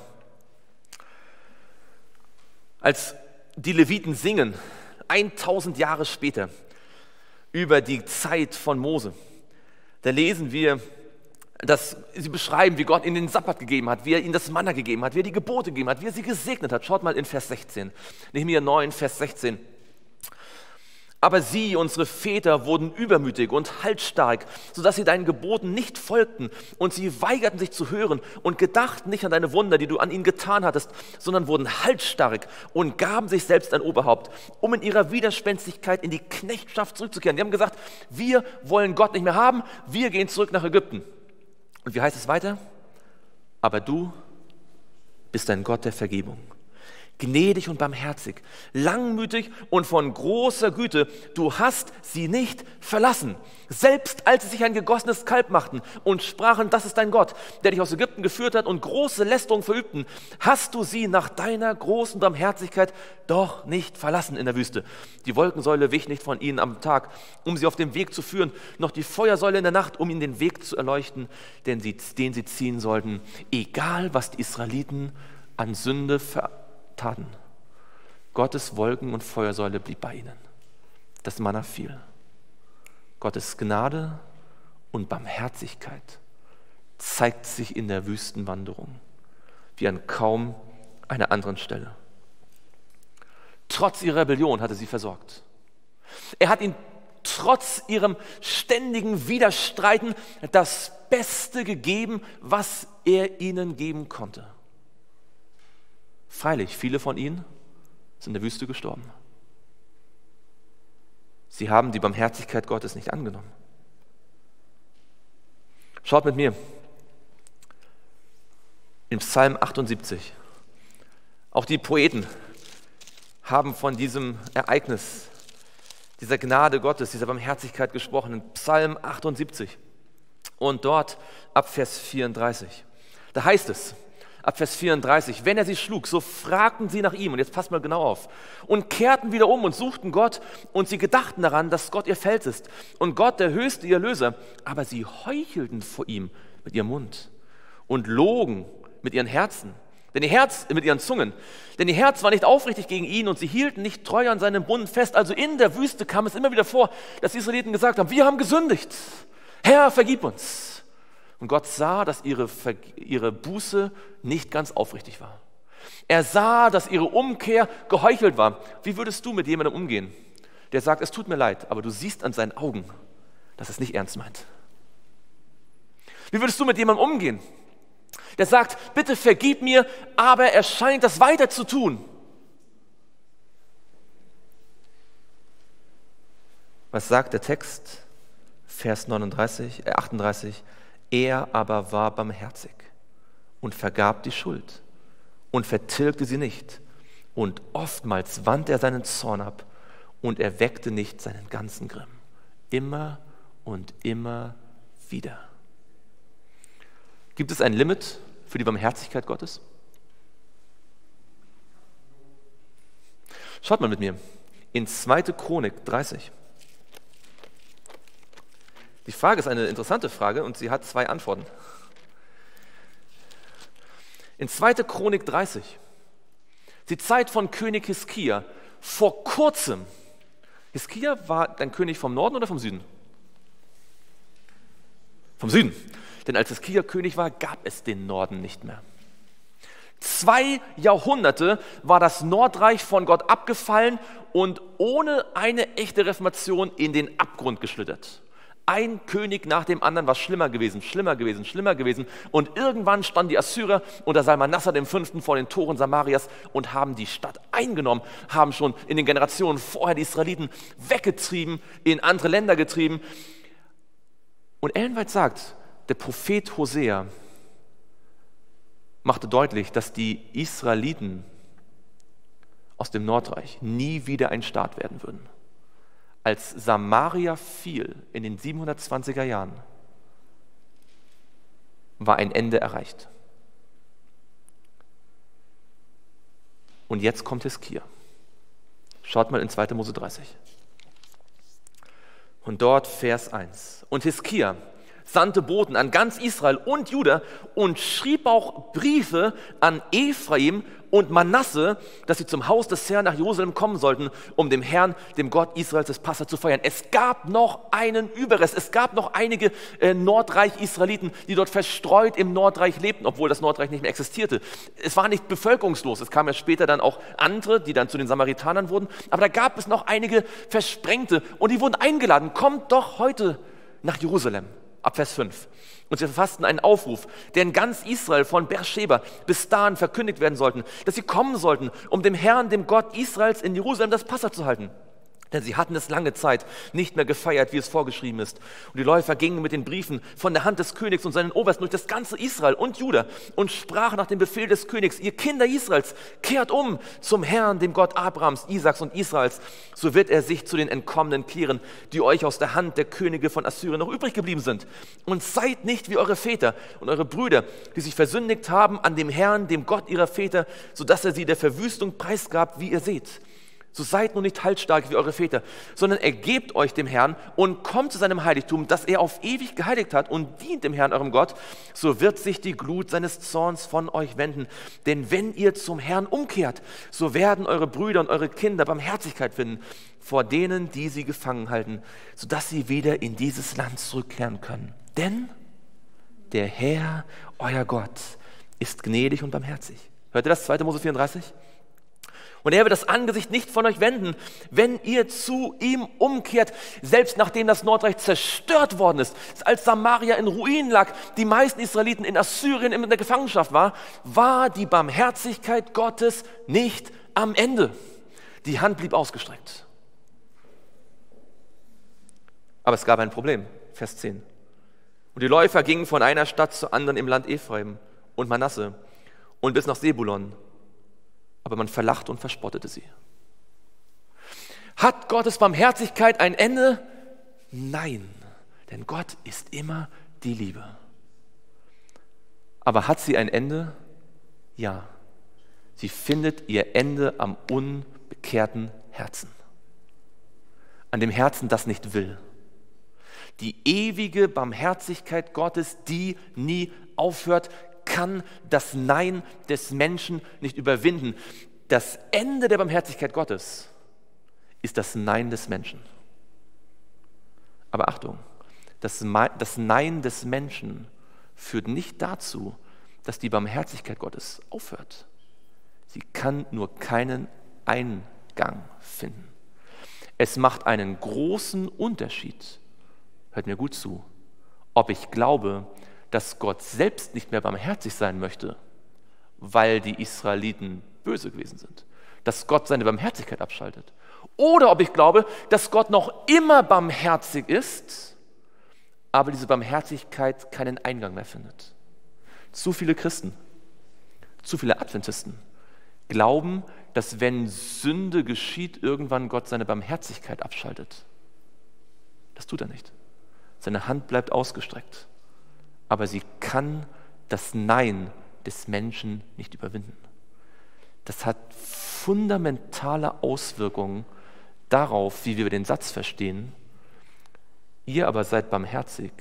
Als die Leviten singen, tausend Jahre später, über die Zeit von Mose, da lesen wir, dass sie beschreiben, wie Gott ihnen den Sabbat gegeben hat, wie er ihnen das Manna gegeben hat, wie er die Gebote gegeben hat, wie er sie gesegnet hat. Schaut mal in Vers sechzehn. Nehemia neun, Vers sechzehn. Aber sie, unsere Väter, wurden übermütig und halsstark, sodass sie deinen Geboten nicht folgten und sie weigerten sich zu hören und gedachten nicht an deine Wunder, die du an ihnen getan hattest, sondern wurden halsstark und gaben sich selbst ein Oberhaupt, um in ihrer Widerspenstigkeit in die Knechtschaft zurückzukehren. Die haben gesagt, wir wollen Gott nicht mehr haben, wir gehen zurück nach Ägypten. Und wie heißt es weiter? Aber du bist ein Gott der Vergebung, gnädig und barmherzig, langmütig und von großer Güte. Du hast sie nicht verlassen, selbst als sie sich ein gegossenes Kalb machten und sprachen, das ist dein Gott, der dich aus Ägypten geführt hat und große Lästerung verübten, hast du sie nach deiner großen Barmherzigkeit doch nicht verlassen in der Wüste. Die Wolkensäule wich nicht von ihnen am Tag, um sie auf dem Weg zu führen, noch die Feuersäule in der Nacht, um ihnen den Weg zu erleuchten, den sie, den sie ziehen sollten, egal was die Israeliten an Sünde verurteilen. Taten. Gottes Wolken- und Feuersäule blieb bei ihnen. Das Manna fiel. Gottes Gnade und Barmherzigkeit zeigt sich in der Wüstenwanderung wie an kaum einer anderen Stelle. Trotz ihrer Rebellion hat er sie versorgt. Er hat ihnen trotz ihrem ständigen Widerstreiten das Beste gegeben, was er ihnen geben konnte. Freilich, viele von ihnen sind in der Wüste gestorben. Sie haben die Barmherzigkeit Gottes nicht angenommen. Schaut mit mir in Psalm achtundsiebzig. Auch die Poeten haben von diesem Ereignis, dieser Gnade Gottes, dieser Barmherzigkeit gesprochen. In Psalm achtundsiebzig und dort ab Vers vierunddreißig. Da heißt es, ab Vers vierunddreißig, wenn er sie schlug, so fragten sie nach ihm, und jetzt passt mal genau auf, und kehrten wieder um und suchten Gott, und sie gedachten daran, dass Gott ihr Fels ist und Gott der höchste ihr Erlöser, aber sie heuchelten vor ihm mit ihrem Mund und logen mit ihren Herzen, denn ihr Herz mit ihren Zungen, denn ihr Herz war nicht aufrichtig gegen ihn und sie hielten nicht treu an seinem Bund fest. Also in der Wüste kam es immer wieder vor, dass die Israeliten gesagt haben, wir haben gesündigt, Herr, vergib uns. Und Gott sah, dass ihre, ihre Buße nicht ganz aufrichtig war. Er sah, dass ihre Umkehr geheuchelt war. Wie würdest du mit jemandem umgehen, der sagt, es tut mir leid, aber du siehst an seinen Augen, dass er es nicht ernst meint? Wie würdest du mit jemandem umgehen, der sagt, bitte vergib mir, aber er scheint das weiter zu tun? Was sagt der Text? Vers neununddreißig, äh achtunddreißig. Er aber war barmherzig und vergab die Schuld und vertilgte sie nicht. Und oftmals wandte er seinen Zorn ab und erweckte nicht seinen ganzen Grimm. Immer und immer wieder. Gibt es ein Limit für die Barmherzigkeit Gottes? Schaut mal mit mir in zweite Chronik dreißig. Die Frage ist eine interessante Frage und sie hat zwei Antworten. In zweite Chronik dreißig, die Zeit von König Hiskia, vor kurzem. Hiskia war ein König vom Norden oder vom Süden? Vom Süden. Denn als Hiskia König war, gab es den Norden nicht mehr. Zwei Jahrhunderte war das Nordreich von Gott abgefallen und ohne eine echte Reformation in den Abgrund geschlittert. Ein König nach dem anderen war schlimmer gewesen, schlimmer gewesen, schlimmer gewesen. Und irgendwann standen die Assyrer unter Salmanassar dem Fünften vor den Toren Samarias und haben die Stadt eingenommen, haben schon in den Generationen vorher die Israeliten weggetrieben, in andere Länder getrieben. Und Ellen White sagt, der Prophet Hosea machte deutlich, dass die Israeliten aus dem Nordreich nie wieder ein Staat werden würden. Als Samaria fiel in den siebenhundertzwanziger Jahren, war ein Ende erreicht. Und jetzt kommt Hiskia. Schaut mal in zweite Mose dreißig. Und dort Vers eins. Und Hiskia sandte Boten an ganz Israel und Juda und schrieb auch Briefe an Ephraim und Manasse, dass sie zum Haus des Herrn nach Jerusalem kommen sollten, um dem Herrn, dem Gott Israels, das Passa zu feiern. Es gab noch einen Überrest, es gab noch einige äh, Nordreich-Israeliten, die dort verstreut im Nordreich lebten, obwohl das Nordreich nicht mehr existierte. Es war nicht bevölkerungslos, es kamen ja später dann auch andere, die dann zu den Samaritanern wurden, aber da gab es noch einige Versprengte und die wurden eingeladen, kommt doch heute nach Jerusalem. Ab Vers fünf. Und sie verfassten einen Aufruf, der in ganz Israel von Beersheba bis Dan verkündigt werden sollten, dass sie kommen sollten, um dem Herrn, dem Gott Israels in Jerusalem das Passa zu halten. Denn sie hatten es lange Zeit nicht mehr gefeiert, wie es vorgeschrieben ist. Und die Läufer gingen mit den Briefen von der Hand des Königs und seinen Obersten durch das ganze Israel und Juda und sprachen nach dem Befehl des Königs, ihr Kinder Israels, kehrt um zum Herrn, dem Gott Abrahams, Isaaks und Israels. So wird er sich zu den Entkommenen kehren, die euch aus der Hand der Könige von Assyrien noch übrig geblieben sind. Und seid nicht wie eure Väter und eure Brüder, die sich versündigt haben an dem Herrn, dem Gott ihrer Väter, sodass er sie der Verwüstung preisgab, wie ihr seht. So seid nun nicht halsstark wie eure Väter, sondern ergebt euch dem Herrn und kommt zu seinem Heiligtum, das er auf ewig geheiligt hat, und dient dem Herrn, eurem Gott. So wird sich die Glut seines Zorns von euch wenden. Denn wenn ihr zum Herrn umkehrt, so werden eure Brüder und eure Kinder Barmherzigkeit finden vor denen, die sie gefangen halten, sodass sie wieder in dieses Land zurückkehren können. Denn der Herr, euer Gott, ist gnädig und barmherzig. Hört ihr das? zweiter Mose vierunddreißig? Und er wird das Angesicht nicht von euch wenden, wenn ihr zu ihm umkehrt, selbst nachdem das Nordreich zerstört worden ist, als Samaria in Ruinen lag, die meisten Israeliten in Assyrien in der Gefangenschaft war, war die Barmherzigkeit Gottes nicht am Ende. Die Hand blieb ausgestreckt. Aber es gab ein Problem, Vers zehn. Und die Läufer gingen von einer Stadt zur anderen im Land Ephraim und Manasse und bis nach Sebulon. Aber man verlachte und verspottete sie. Hat Gottes Barmherzigkeit ein Ende? Nein, denn Gott ist immer die Liebe. Aber hat sie ein Ende? Ja, sie findet ihr Ende am unbekehrten Herzen. An dem Herzen, das nicht will. Die ewige Barmherzigkeit Gottes, die nie aufhört, kann das Nein des Menschen nicht überwinden. Das Ende der Barmherzigkeit Gottes ist das Nein des Menschen. Aber Achtung, das, das Nein des Menschen führt nicht dazu, dass die Barmherzigkeit Gottes aufhört. Sie kann nur keinen Eingang finden. Es macht einen großen Unterschied, hört mir gut zu, ob ich glaube, dass Gott selbst nicht mehr barmherzig sein möchte, weil die Israeliten böse gewesen sind. Dass Gott seine Barmherzigkeit abschaltet. Oder ob ich glaube, dass Gott noch immer barmherzig ist, aber diese Barmherzigkeit keinen Eingang mehr findet. Zu viele Christen, zu viele Adventisten glauben, dass wenn Sünde geschieht, irgendwann Gott seine Barmherzigkeit abschaltet. Das tut er nicht. Seine Hand bleibt ausgestreckt. Aber sie kann das Nein des Menschen nicht überwinden. Das hat fundamentale Auswirkungen darauf, wie wir den Satz verstehen. Ihr aber seid barmherzig,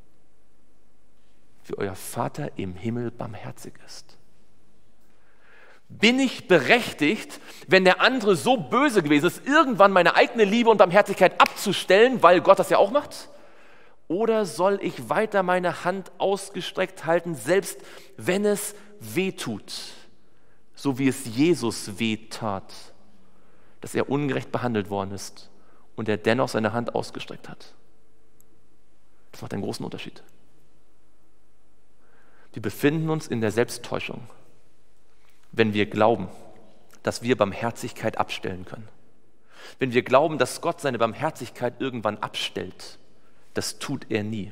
wie euer Vater im Himmel barmherzig ist. Bin ich berechtigt, wenn der andere so böse gewesen ist, irgendwann meine eigene Liebe und Barmherzigkeit abzustellen, weil Gott das ja auch macht? Oder soll ich weiter meine Hand ausgestreckt halten, selbst wenn es weh tut, so wie es Jesus weh tat, dass er ungerecht behandelt worden ist und er dennoch seine Hand ausgestreckt hat? Das macht einen großen Unterschied. Wir befinden uns in der Selbsttäuschung, wenn wir glauben, dass wir Barmherzigkeit abstellen können. Wenn wir glauben, dass Gott seine Barmherzigkeit irgendwann abstellt. Das tut er nie.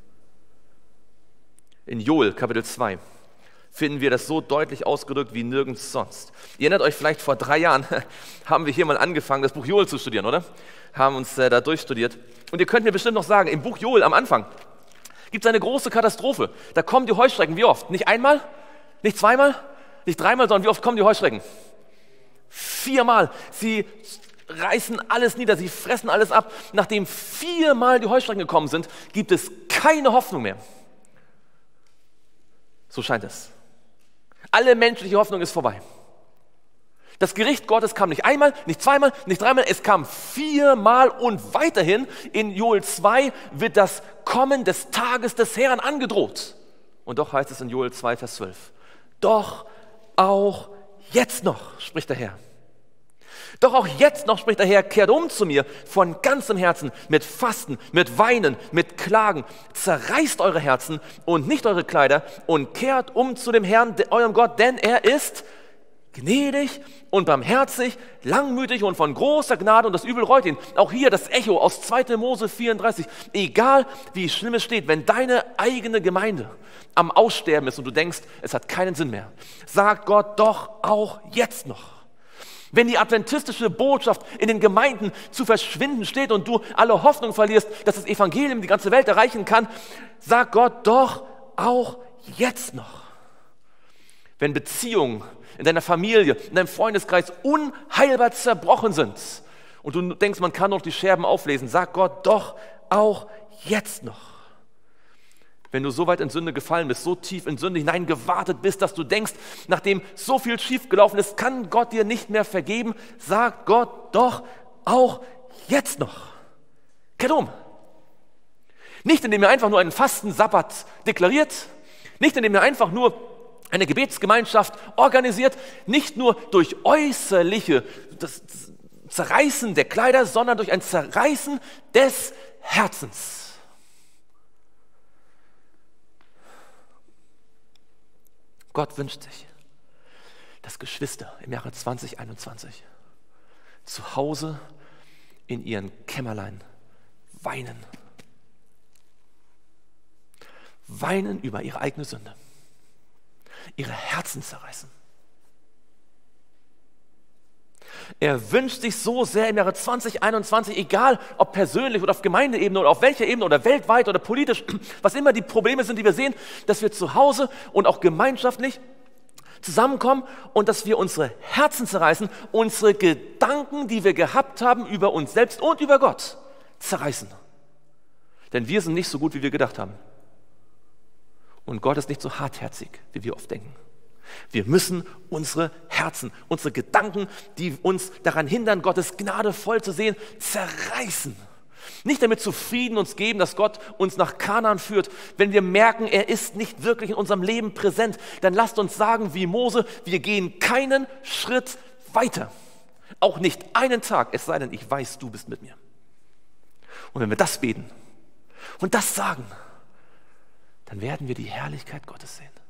In Joel Kapitel zwei finden wir das so deutlich ausgedrückt wie nirgends sonst. Ihr erinnert euch vielleicht, vor drei Jahren haben wir hier mal angefangen, das Buch Joel zu studieren, oder? Haben uns äh, da durchstudiert. Und ihr könnt mir bestimmt noch sagen, im Buch Joel am Anfang gibt es eine große Katastrophe. Da kommen die Heuschrecken, wie oft? Nicht einmal? Nicht zweimal? Nicht dreimal, sondern wie oft kommen die Heuschrecken? Viermal. Sie reißen alles nieder, sie fressen alles ab. Nachdem viermal die Heuschrecken gekommen sind, gibt es keine Hoffnung mehr. So scheint es. Alle menschliche Hoffnung ist vorbei. Das Gericht Gottes kam nicht einmal, nicht zweimal, nicht dreimal, es kam viermal und weiterhin. In Joel zwei wird das Kommen des Tages des Herrn angedroht. Und doch heißt es in Joel zwei, Vers zwölf, doch auch jetzt noch, spricht der Herr. Doch auch jetzt noch, spricht der Herr, kehrt um zu mir von ganzem Herzen, mit Fasten, mit Weinen, mit Klagen. Zerreißt eure Herzen und nicht eure Kleider und kehrt um zu dem Herrn, eurem Gott, denn er ist gnädig und barmherzig, langmütig und von großer Gnade, und das Übel reut ihn. Auch hier das Echo aus zweiter Mose vierunddreißig. Egal wie schlimm es steht, wenn deine eigene Gemeinde am Aussterben ist und du denkst, es hat keinen Sinn mehr, sagt Gott doch auch jetzt noch. Wenn die adventistische Botschaft in den Gemeinden zu verschwinden steht und du alle Hoffnung verlierst, dass das Evangelium die ganze Welt erreichen kann, sagt Gott doch auch jetzt noch. Wenn Beziehungen in deiner Familie, in deinem Freundeskreis unheilbar zerbrochen sind und du denkst, man kann noch die Scherben auflesen, sagt Gott, doch auch jetzt noch. Wenn du so weit in Sünde gefallen bist, so tief in Sünde hineingewartet bist, dass du denkst, nachdem so viel schiefgelaufen ist, kann Gott dir nicht mehr vergeben, sagt Gott doch auch jetzt noch. Kehrt um. Nicht, indem ihr einfach nur einen Fasten-Sabbat deklariert, nicht, indem ihr einfach nur eine Gebetsgemeinschaft organisiert, nicht nur durch äußerliche das Zerreißen der Kleider, sondern durch ein Zerreißen des Herzens. Gott wünscht sich, dass Geschwister im Jahre zwanzig einundzwanzig zu Hause in ihren Kämmerlein weinen. Weinen über ihre eigene Sünde, ihre Herzen zerreißen. Er wünscht sich so sehr im Jahre zwanzig einundzwanzig, egal ob persönlich oder auf Gemeindeebene oder auf welcher Ebene oder weltweit oder politisch, was immer die Probleme sind, die wir sehen, dass wir zu Hause und auch gemeinschaftlich zusammenkommen und dass wir unsere Herzen zerreißen, unsere Gedanken, die wir gehabt haben über uns selbst und über Gott, zerreißen. Denn wir sind nicht so gut, wie wir gedacht haben. Und Gott ist nicht so hartherzig, wie wir oft denken. Wir müssen unsere Herzen, unsere Gedanken, die uns daran hindern, Gottes Gnade voll zu sehen, zerreißen. Nicht damit zufrieden uns geben, dass Gott uns nach Kanaan führt. Wenn wir merken, er ist nicht wirklich in unserem Leben präsent, dann lasst uns sagen wie Mose, wir gehen keinen Schritt weiter. Auch nicht einen Tag, es sei denn, ich weiß, du bist mit mir. Und wenn wir das beten und das sagen, dann werden wir die Herrlichkeit Gottes sehen.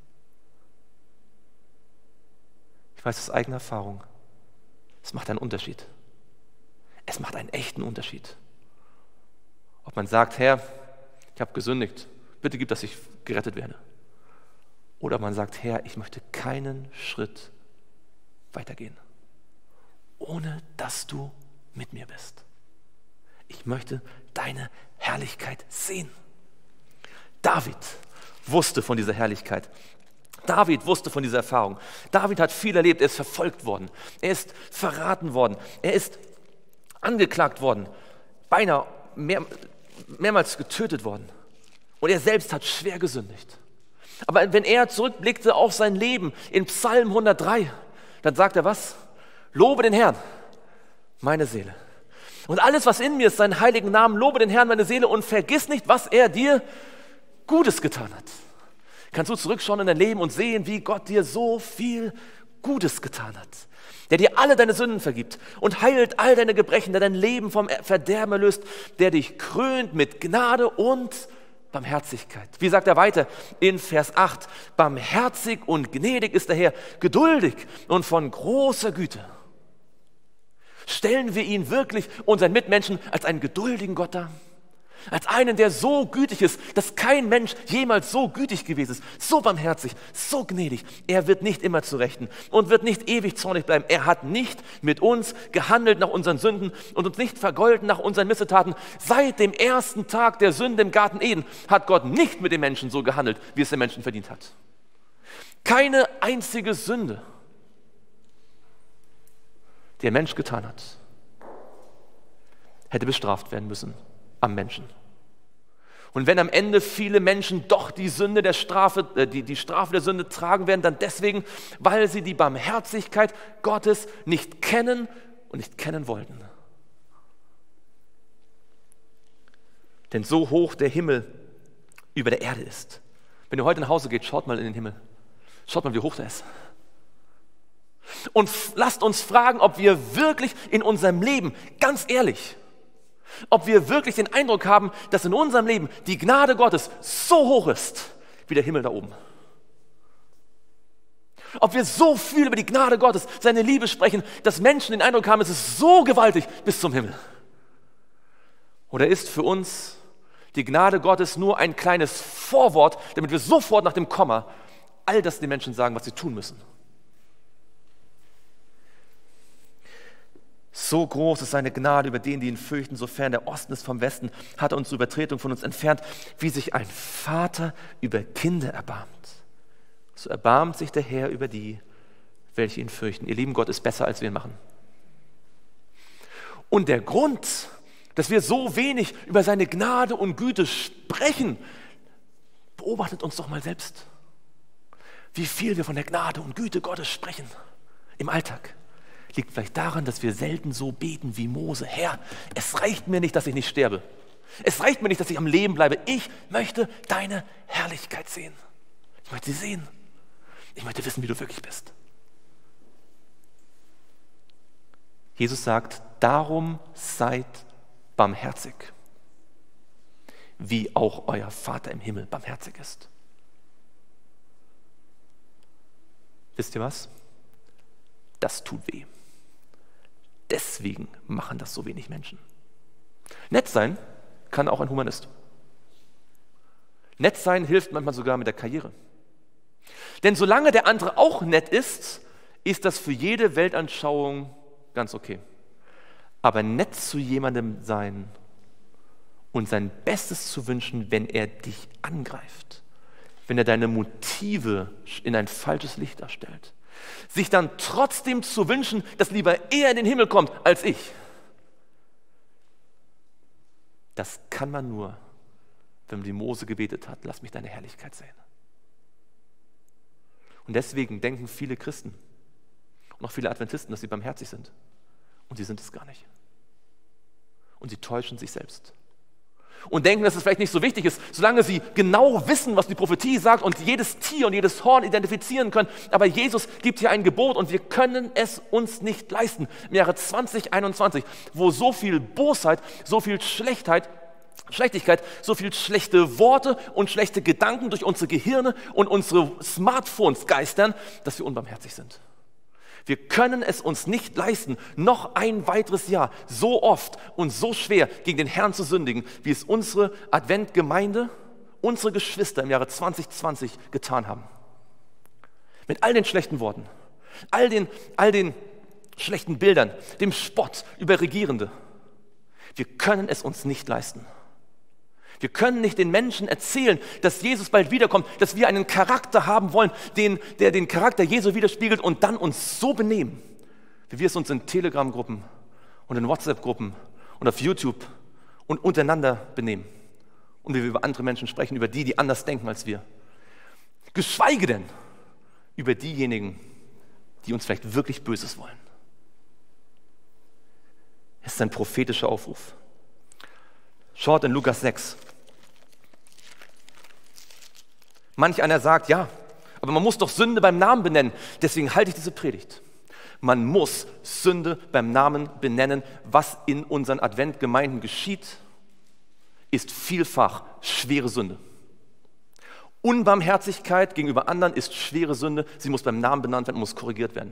Ich weiß aus eigener Erfahrung, es macht einen Unterschied. Es macht einen echten Unterschied. Ob man sagt, Herr, ich habe gesündigt, bitte gib, dass ich gerettet werde. Oder ob man sagt, Herr, ich möchte keinen Schritt weitergehen, ohne dass du mit mir bist. Ich möchte deine Herrlichkeit sehen. David wusste von dieser Herrlichkeit. David wusste von dieser Erfahrung. David hat viel erlebt. Er ist verfolgt worden. Er ist verraten worden. Er ist angeklagt worden. Beinahe mehr, mehrmals getötet worden. Und er selbst hat schwer gesündigt. Aber wenn er zurückblickte auf sein Leben in Psalm hundertdrei, dann sagt er was? Lobe den Herrn, meine Seele. Und alles, was in mir ist, seinen heiligen Namen, lobe den Herrn, meine Seele, und vergiss nicht, was er dir Gutes getan hat. Kannst du zurückschauen in dein Leben und sehen, wie Gott dir so viel Gutes getan hat. Der dir alle deine Sünden vergibt und heilt all deine Gebrechen, der dein Leben vom Verderben erlöst, der dich krönt mit Gnade und Barmherzigkeit. Wie sagt er weiter in Vers acht? Barmherzig und gnädig ist der Herr, geduldig und von großer Güte. Stellen wir ihn wirklich unseren Mitmenschen als einen geduldigen Gott dar? Als einen, der so gütig ist, dass kein Mensch jemals so gütig gewesen ist, so barmherzig, so gnädig. Er wird nicht immer zu Rechten und wird nicht ewig zornig bleiben. Er hat nicht mit uns gehandelt nach unseren Sünden und uns nicht vergolten nach unseren Missetaten. Seit dem ersten Tag der Sünde im Garten Eden hat Gott nicht mit den Menschen so gehandelt, wie es der Menschen verdient hat. Keine einzige Sünde, die ein Mensch getan hat, hätte bestraft werden müssen am Menschen. Und wenn am Ende viele Menschen doch die Sünde der Strafe, äh, die, die Strafe der Sünde tragen werden, dann deswegen, weil sie die Barmherzigkeit Gottes nicht kennen und nicht kennen wollten. Denn so hoch der Himmel über der Erde ist. Wenn ihr heute nach Hause geht, schaut mal in den Himmel. Schaut mal, wie hoch der ist. Und lasst uns fragen, ob wir wirklich in unserem Leben, ganz ehrlich, ob wir wirklich den Eindruck haben, dass in unserem Leben die Gnade Gottes so hoch ist, wie der Himmel da oben. Ob wir so viel über die Gnade Gottes, seine Liebe sprechen, dass Menschen den Eindruck haben, es ist so gewaltig bis zum Himmel. Oder ist für uns die Gnade Gottes nur ein kleines Vorwort, damit wir sofort nach dem Komma all das den Menschen sagen, was sie tun müssen? So groß ist seine Gnade über denen, die ihn fürchten, sofern der Osten ist vom Westen, hat er unsere Übertretung von uns entfernt, wie sich ein Vater über Kinder erbarmt. So erbarmt sich der Herr über die, welche ihn fürchten. Ihr Lieben, Gott ist besser, als wir ihn machen. Und der Grund, dass wir so wenig über seine Gnade und Güte sprechen, beobachtet uns doch mal selbst. Wie viel wir von der Gnade und Güte Gottes sprechen im Alltag. Liegt vielleicht daran, dass wir selten so beten wie Mose. Herr, es reicht mir nicht, dass ich nicht sterbe. Es reicht mir nicht, dass ich am Leben bleibe. Ich möchte deine Herrlichkeit sehen. Ich möchte sie sehen. Ich möchte wissen, wie du wirklich bist. Jesus sagt, darum seid barmherzig, wie auch euer Vater im Himmel barmherzig ist. Wisst ihr was? Das tut weh. Deswegen machen das so wenig Menschen. Nett sein kann auch ein Humanist. Nett sein hilft manchmal sogar mit der Karriere. Denn solange der andere auch nett ist, ist das für jede Weltanschauung ganz okay. Aber nett zu jemandem sein und sein Bestes zu wünschen, wenn er dich angreift, wenn er deine Motive in ein falsches Licht darstellt, sich dann trotzdem zu wünschen, dass lieber er in den Himmel kommt als ich, das kann man nur, wenn die Mose gebetet hat, lass mich deine Herrlichkeit sehen. Und deswegen denken viele Christen und auch viele Adventisten, dass sie barmherzig sind. Und sie sind es gar nicht. Und sie täuschen sich selbst. Und denken, dass es vielleicht nicht so wichtig ist, solange sie genau wissen, was die Prophetie sagt und jedes Tier und jedes Horn identifizieren können. Aber Jesus gibt hier ein Gebot und wir können es uns nicht leisten. Im Jahre zwanzig einundzwanzig, wo so viel Bosheit, so viel Schlechtheit, Schlechtigkeit, so viel schlechte Worte und schlechte Gedanken durch unsere Gehirne und unsere Smartphones geistern, dass wir unbarmherzig sind. Wir können es uns nicht leisten, noch ein weiteres Jahr so oft und so schwer gegen den Herrn zu sündigen, wie es unsere Adventgemeinde, unsere Geschwister im Jahre zwanzig zwanzig getan haben. Mit all den schlechten Worten, all den, all den schlechten Bildern, dem Spott über Regierende. Wir können es uns nicht leisten. Wir können nicht den Menschen erzählen, dass Jesus bald wiederkommt, dass wir einen Charakter haben wollen, den, der den Charakter Jesu widerspiegelt und dann uns so benehmen, wie wir es uns in Telegram-Gruppen und in WhatsApp-Gruppen und auf YouTube und untereinander benehmen. Und wie wir über andere Menschen sprechen, über die, die anders denken als wir. Geschweige denn über diejenigen, die uns vielleicht wirklich Böses wollen. Es ist ein prophetischer Aufruf. Schaut in Lukas sechs. Manch einer sagt, ja, aber man muss doch Sünde beim Namen benennen. Deswegen halte ich diese Predigt. Man muss Sünde beim Namen benennen. Was in unseren Adventgemeinden geschieht, ist vielfach schwere Sünde. Unbarmherzigkeit gegenüber anderen ist schwere Sünde. Sie muss beim Namen benannt werden, muss korrigiert werden.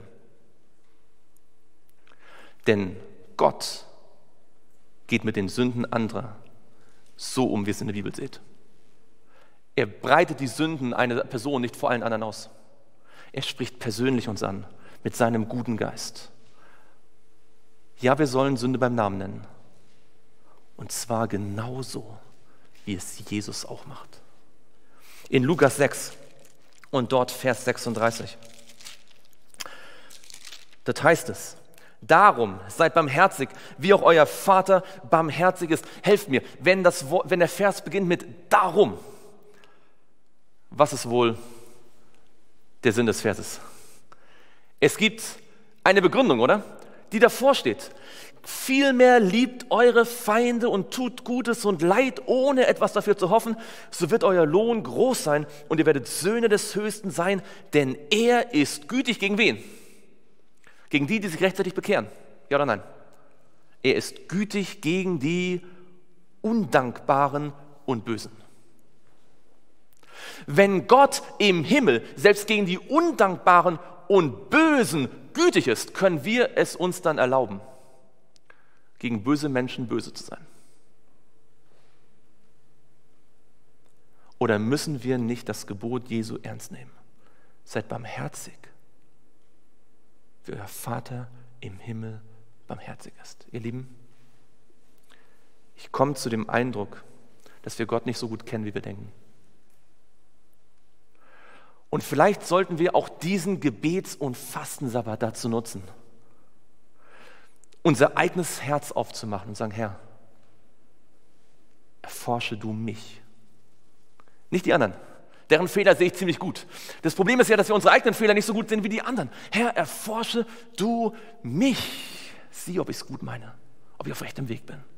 Denn Gott geht mit den Sünden anderer so um, wie es in der Bibel steht. Er breitet die Sünden einer Person nicht vor allen anderen aus. Er spricht persönlich uns an, mit seinem guten Geist. Ja, wir sollen Sünde beim Namen nennen. Und zwar genauso, wie es Jesus auch macht. In Lukas sechs und dort Vers sechsunddreißig. Dort heißt es, darum seid barmherzig, wie auch euer Vater barmherzig ist. Helft mir, wenn, das, wenn der Vers beginnt mit darum, was ist wohl der Sinn des Verses? Es gibt eine Begründung, oder? Die davor steht. Vielmehr liebt eure Feinde und tut Gutes und Leid, ohne etwas dafür zu hoffen, so wird euer Lohn groß sein und ihr werdet Söhne des Höchsten sein, denn er ist gütig gegen wen? Gegen die, die sich rechtzeitig bekehren. Ja oder nein? Er ist gütig gegen die Undankbaren und Bösen. Wenn Gott im Himmel selbst gegen die Undankbaren und Bösen gütig ist, können wir es uns dann erlauben, gegen böse Menschen böse zu sein? Oder müssen wir nicht das Gebot Jesu ernst nehmen? Seid barmherzig, wie euer Vater im Himmel barmherzig ist. Ihr Lieben, ich komme zu dem Eindruck, dass wir Gott nicht so gut kennen, wie wir denken. Und vielleicht sollten wir auch diesen Gebets- und Fastensabbat dazu nutzen, unser eigenes Herz aufzumachen und sagen, Herr, erforsche du mich. Nicht die anderen. Deren Fehler sehe ich ziemlich gut. Das Problem ist ja, dass wir unsere eigenen Fehler nicht so gut sehen wie die anderen. Herr, erforsche du mich. Sieh, ob ich es gut meine, ob ich auf rechtem Weg bin.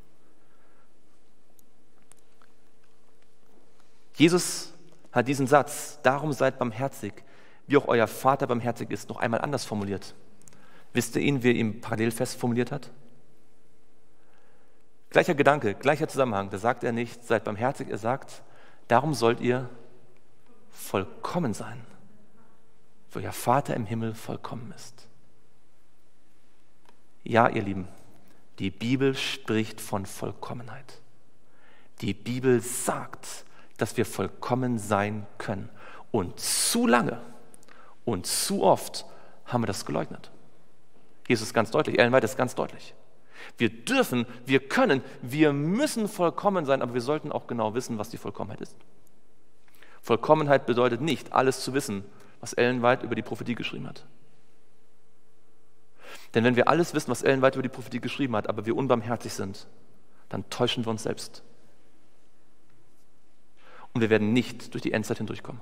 Jesus hat diesen Satz, darum seid barmherzig, wie auch euer Vater barmherzig ist, noch einmal anders formuliert. Wisst ihr ihn, wie er ihn parallelfest formuliert hat? Gleicher Gedanke, gleicher Zusammenhang. Da sagt er nicht, seid barmherzig, er sagt, darum sollt ihr vollkommen sein, wie euer Vater im Himmel vollkommen ist. Ja, ihr Lieben, die Bibel spricht von Vollkommenheit. Die Bibel sagt, dass wir vollkommen sein können. Und zu lange und zu oft haben wir das geleugnet. Jesus ist ganz deutlich, Ellen White ist ganz deutlich. Wir dürfen, wir können, wir müssen vollkommen sein, aber wir sollten auch genau wissen, was die Vollkommenheit ist. Vollkommenheit bedeutet nicht, alles zu wissen, was Ellen White über die Prophetie geschrieben hat. Denn wenn wir alles wissen, was Ellen White über die Prophetie geschrieben hat, aber wir unbarmherzig sind, dann täuschen wir uns selbst. Und wir werden nicht durch die Endzeit hindurchkommen.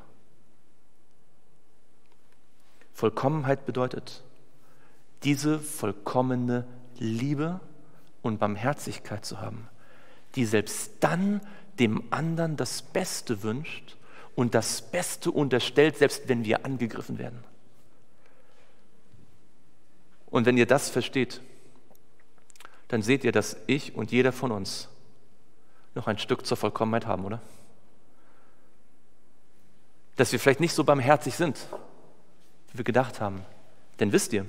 Vollkommenheit bedeutet, diese vollkommene Liebe und Barmherzigkeit zu haben, die selbst dann dem anderen das Beste wünscht und das Beste unterstellt, selbst wenn wir angegriffen werden. Und wenn ihr das versteht, dann seht ihr, dass ich und jeder von uns noch ein Stück zur Vollkommenheit haben, oder? Dass wir vielleicht nicht so barmherzig sind, wie wir gedacht haben. Denn wisst ihr,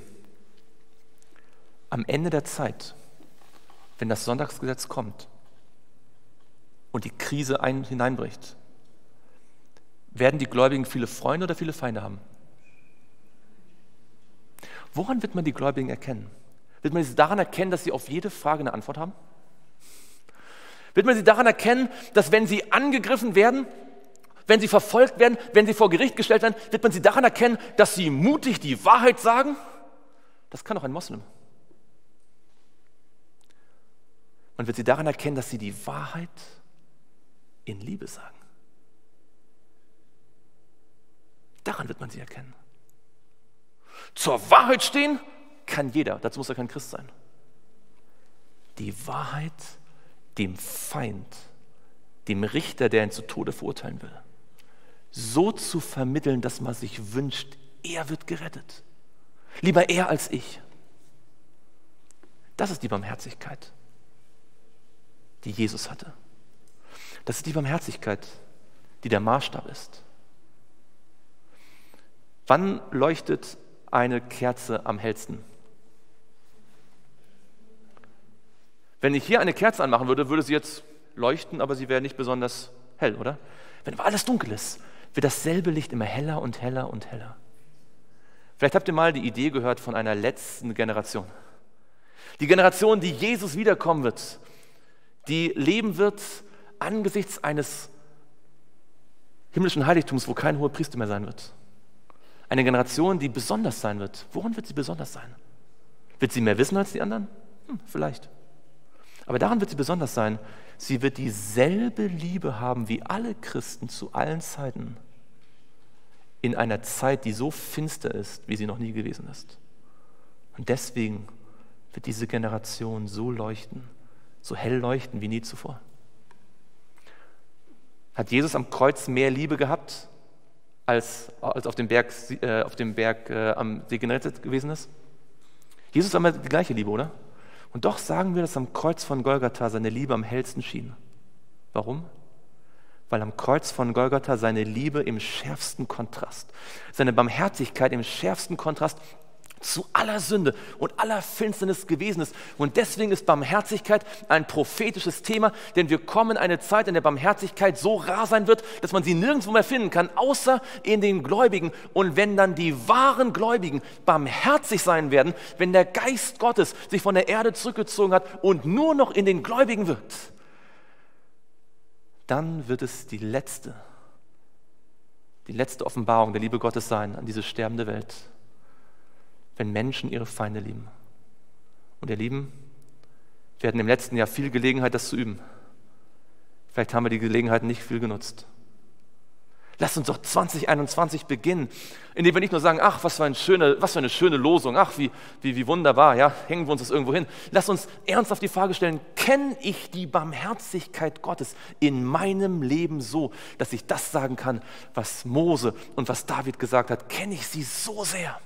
am Ende der Zeit, wenn das Sonntagsgesetz kommt und die Krise ein, hineinbricht, werden die Gläubigen viele Freunde oder viele Feinde haben? Woran wird man die Gläubigen erkennen? Wird man sie daran erkennen, dass sie auf jede Frage eine Antwort haben? Wird man sie daran erkennen, dass wenn sie angegriffen werden, wenn sie verfolgt werden, wenn sie vor Gericht gestellt werden, wird man sie daran erkennen, dass sie mutig die Wahrheit sagen? Das kann auch ein Moslem. Man wird sie daran erkennen, dass sie die Wahrheit in Liebe sagen. Daran wird man sie erkennen. Zur Wahrheit stehen kann jeder, dazu muss er kein Christ sein. Die Wahrheit dem Feind, dem Richter, der ihn zu Tode verurteilen will, so zu vermitteln, dass man sich wünscht, er wird gerettet. Lieber er als ich. Das ist die Barmherzigkeit, die Jesus hatte. Das ist die Barmherzigkeit, die der Maßstab ist. Wann leuchtet eine Kerze am hellsten? Wenn ich hier eine Kerze anmachen würde, würde sie jetzt leuchten, aber sie wäre nicht besonders hell, oder? Wenn aber alles dunkel ist, wird dasselbe Licht immer heller und heller und heller. Vielleicht habt ihr mal die Idee gehört von einer letzten Generation. Die Generation, die Jesus wiederkommen wird, die leben wird angesichts eines himmlischen Heiligtums, wo kein hoher Priester mehr sein wird. Eine Generation, die besonders sein wird. Woran wird sie besonders sein? Wird sie mehr wissen als die anderen? Hm, vielleicht. Aber daran wird sie besonders sein. Sie wird dieselbe Liebe haben wie alle Christen zu allen Zeiten. In einer Zeit, die so finster ist, wie sie noch nie gewesen ist. Und deswegen wird diese Generation so leuchten, so hell leuchten wie nie zuvor. Hat Jesus am Kreuz mehr Liebe gehabt, als, als auf dem Berg, äh, auf dem Berg äh, am See Genezareth gewesen ist? Jesus hat immer die gleiche Liebe, oder? Und doch sagen wir, dass am Kreuz von Golgatha seine Liebe am hellsten schien. Warum? Weil am Kreuz von Golgatha seine Liebe im schärfsten Kontrast, seine Barmherzigkeit im schärfsten Kontrast zu aller Sünde und aller Finsternis gewesen ist. Und deswegen ist Barmherzigkeit ein prophetisches Thema, denn wir kommen in eine Zeit, in der Barmherzigkeit so rar sein wird, dass man sie nirgendwo mehr finden kann, außer in den Gläubigen. Und wenn dann die wahren Gläubigen barmherzig sein werden, wenn der Geist Gottes sich von der Erde zurückgezogen hat und nur noch in den Gläubigen wirkt, dann wird es die letzte die letzte Offenbarung der Liebe Gottes sein an diese sterbende Welt, wenn Menschen ihre Feinde lieben. Und ihr Lieben, wir hatten im letzten Jahr viel Gelegenheit, das zu üben. Vielleicht haben wir die Gelegenheit nicht viel genutzt. Lasst uns doch zwanzig einundzwanzig beginnen, indem wir nicht nur sagen, ach, was für eine schöne, was für eine schöne Losung, ach, wie, wie, wie wunderbar, ja, hängen wir uns das irgendwo hin. Lasst uns ernsthaft die Frage stellen, kenne ich die Barmherzigkeit Gottes in meinem Leben so, dass ich das sagen kann, was Mose und was David gesagt hat, kenne ich sie so sehr.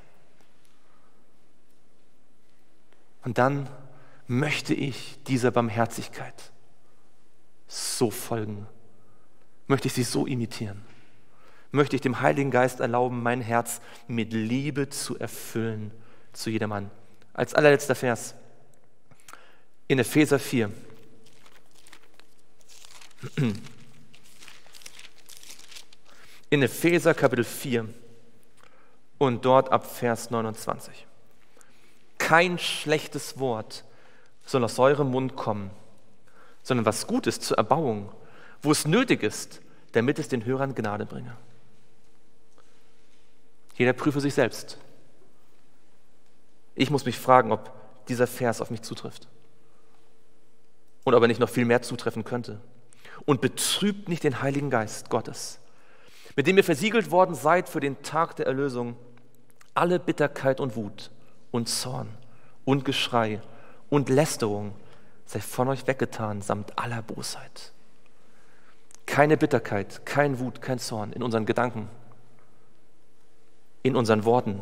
Und dann möchte ich dieser Barmherzigkeit so folgen, möchte ich sie so imitieren. Möchte ich dem Heiligen Geist erlauben, mein Herz mit Liebe zu erfüllen zu jedermann. Als allerletzter Vers in Epheser vier. In Epheser Kapitel vier und dort ab Vers neunundzwanzig. Kein schlechtes Wort soll aus eurem Mund kommen, sondern was Gutes zur Erbauung, wo es nötig ist, damit es den Hörern Gnade bringe. Jeder prüfe sich selbst. Ich muss mich fragen, ob dieser Vers auf mich zutrifft. Und ob er nicht noch viel mehr zutreffen könnte. Und betrübt nicht den Heiligen Geist Gottes, mit dem ihr versiegelt worden seid für den Tag der Erlösung. Alle Bitterkeit und Wut und Zorn und Geschrei und Lästerung sei von euch weggetan, samt aller Bosheit. Keine Bitterkeit, kein Wut, kein Zorn in unseren Gedanken, in unseren Worten,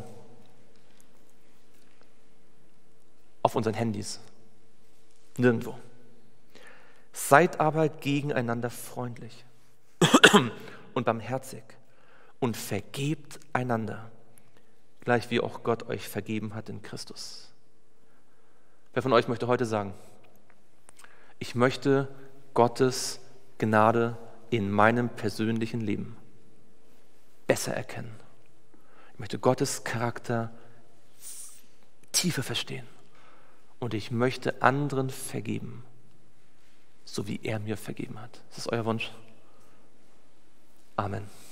auf unseren Handys, nirgendwo. Seid aber gegeneinander freundlich und barmherzig und vergebt einander, gleich wie auch Gott euch vergeben hat in Christus. Wer von euch möchte heute sagen, ich möchte Gottes Gnade in meinem persönlichen Leben besser erkennen? Ich möchte Gottes Charakter tiefer verstehen und ich möchte anderen vergeben, so wie er mir vergeben hat. Ist das euer Wunsch? Amen.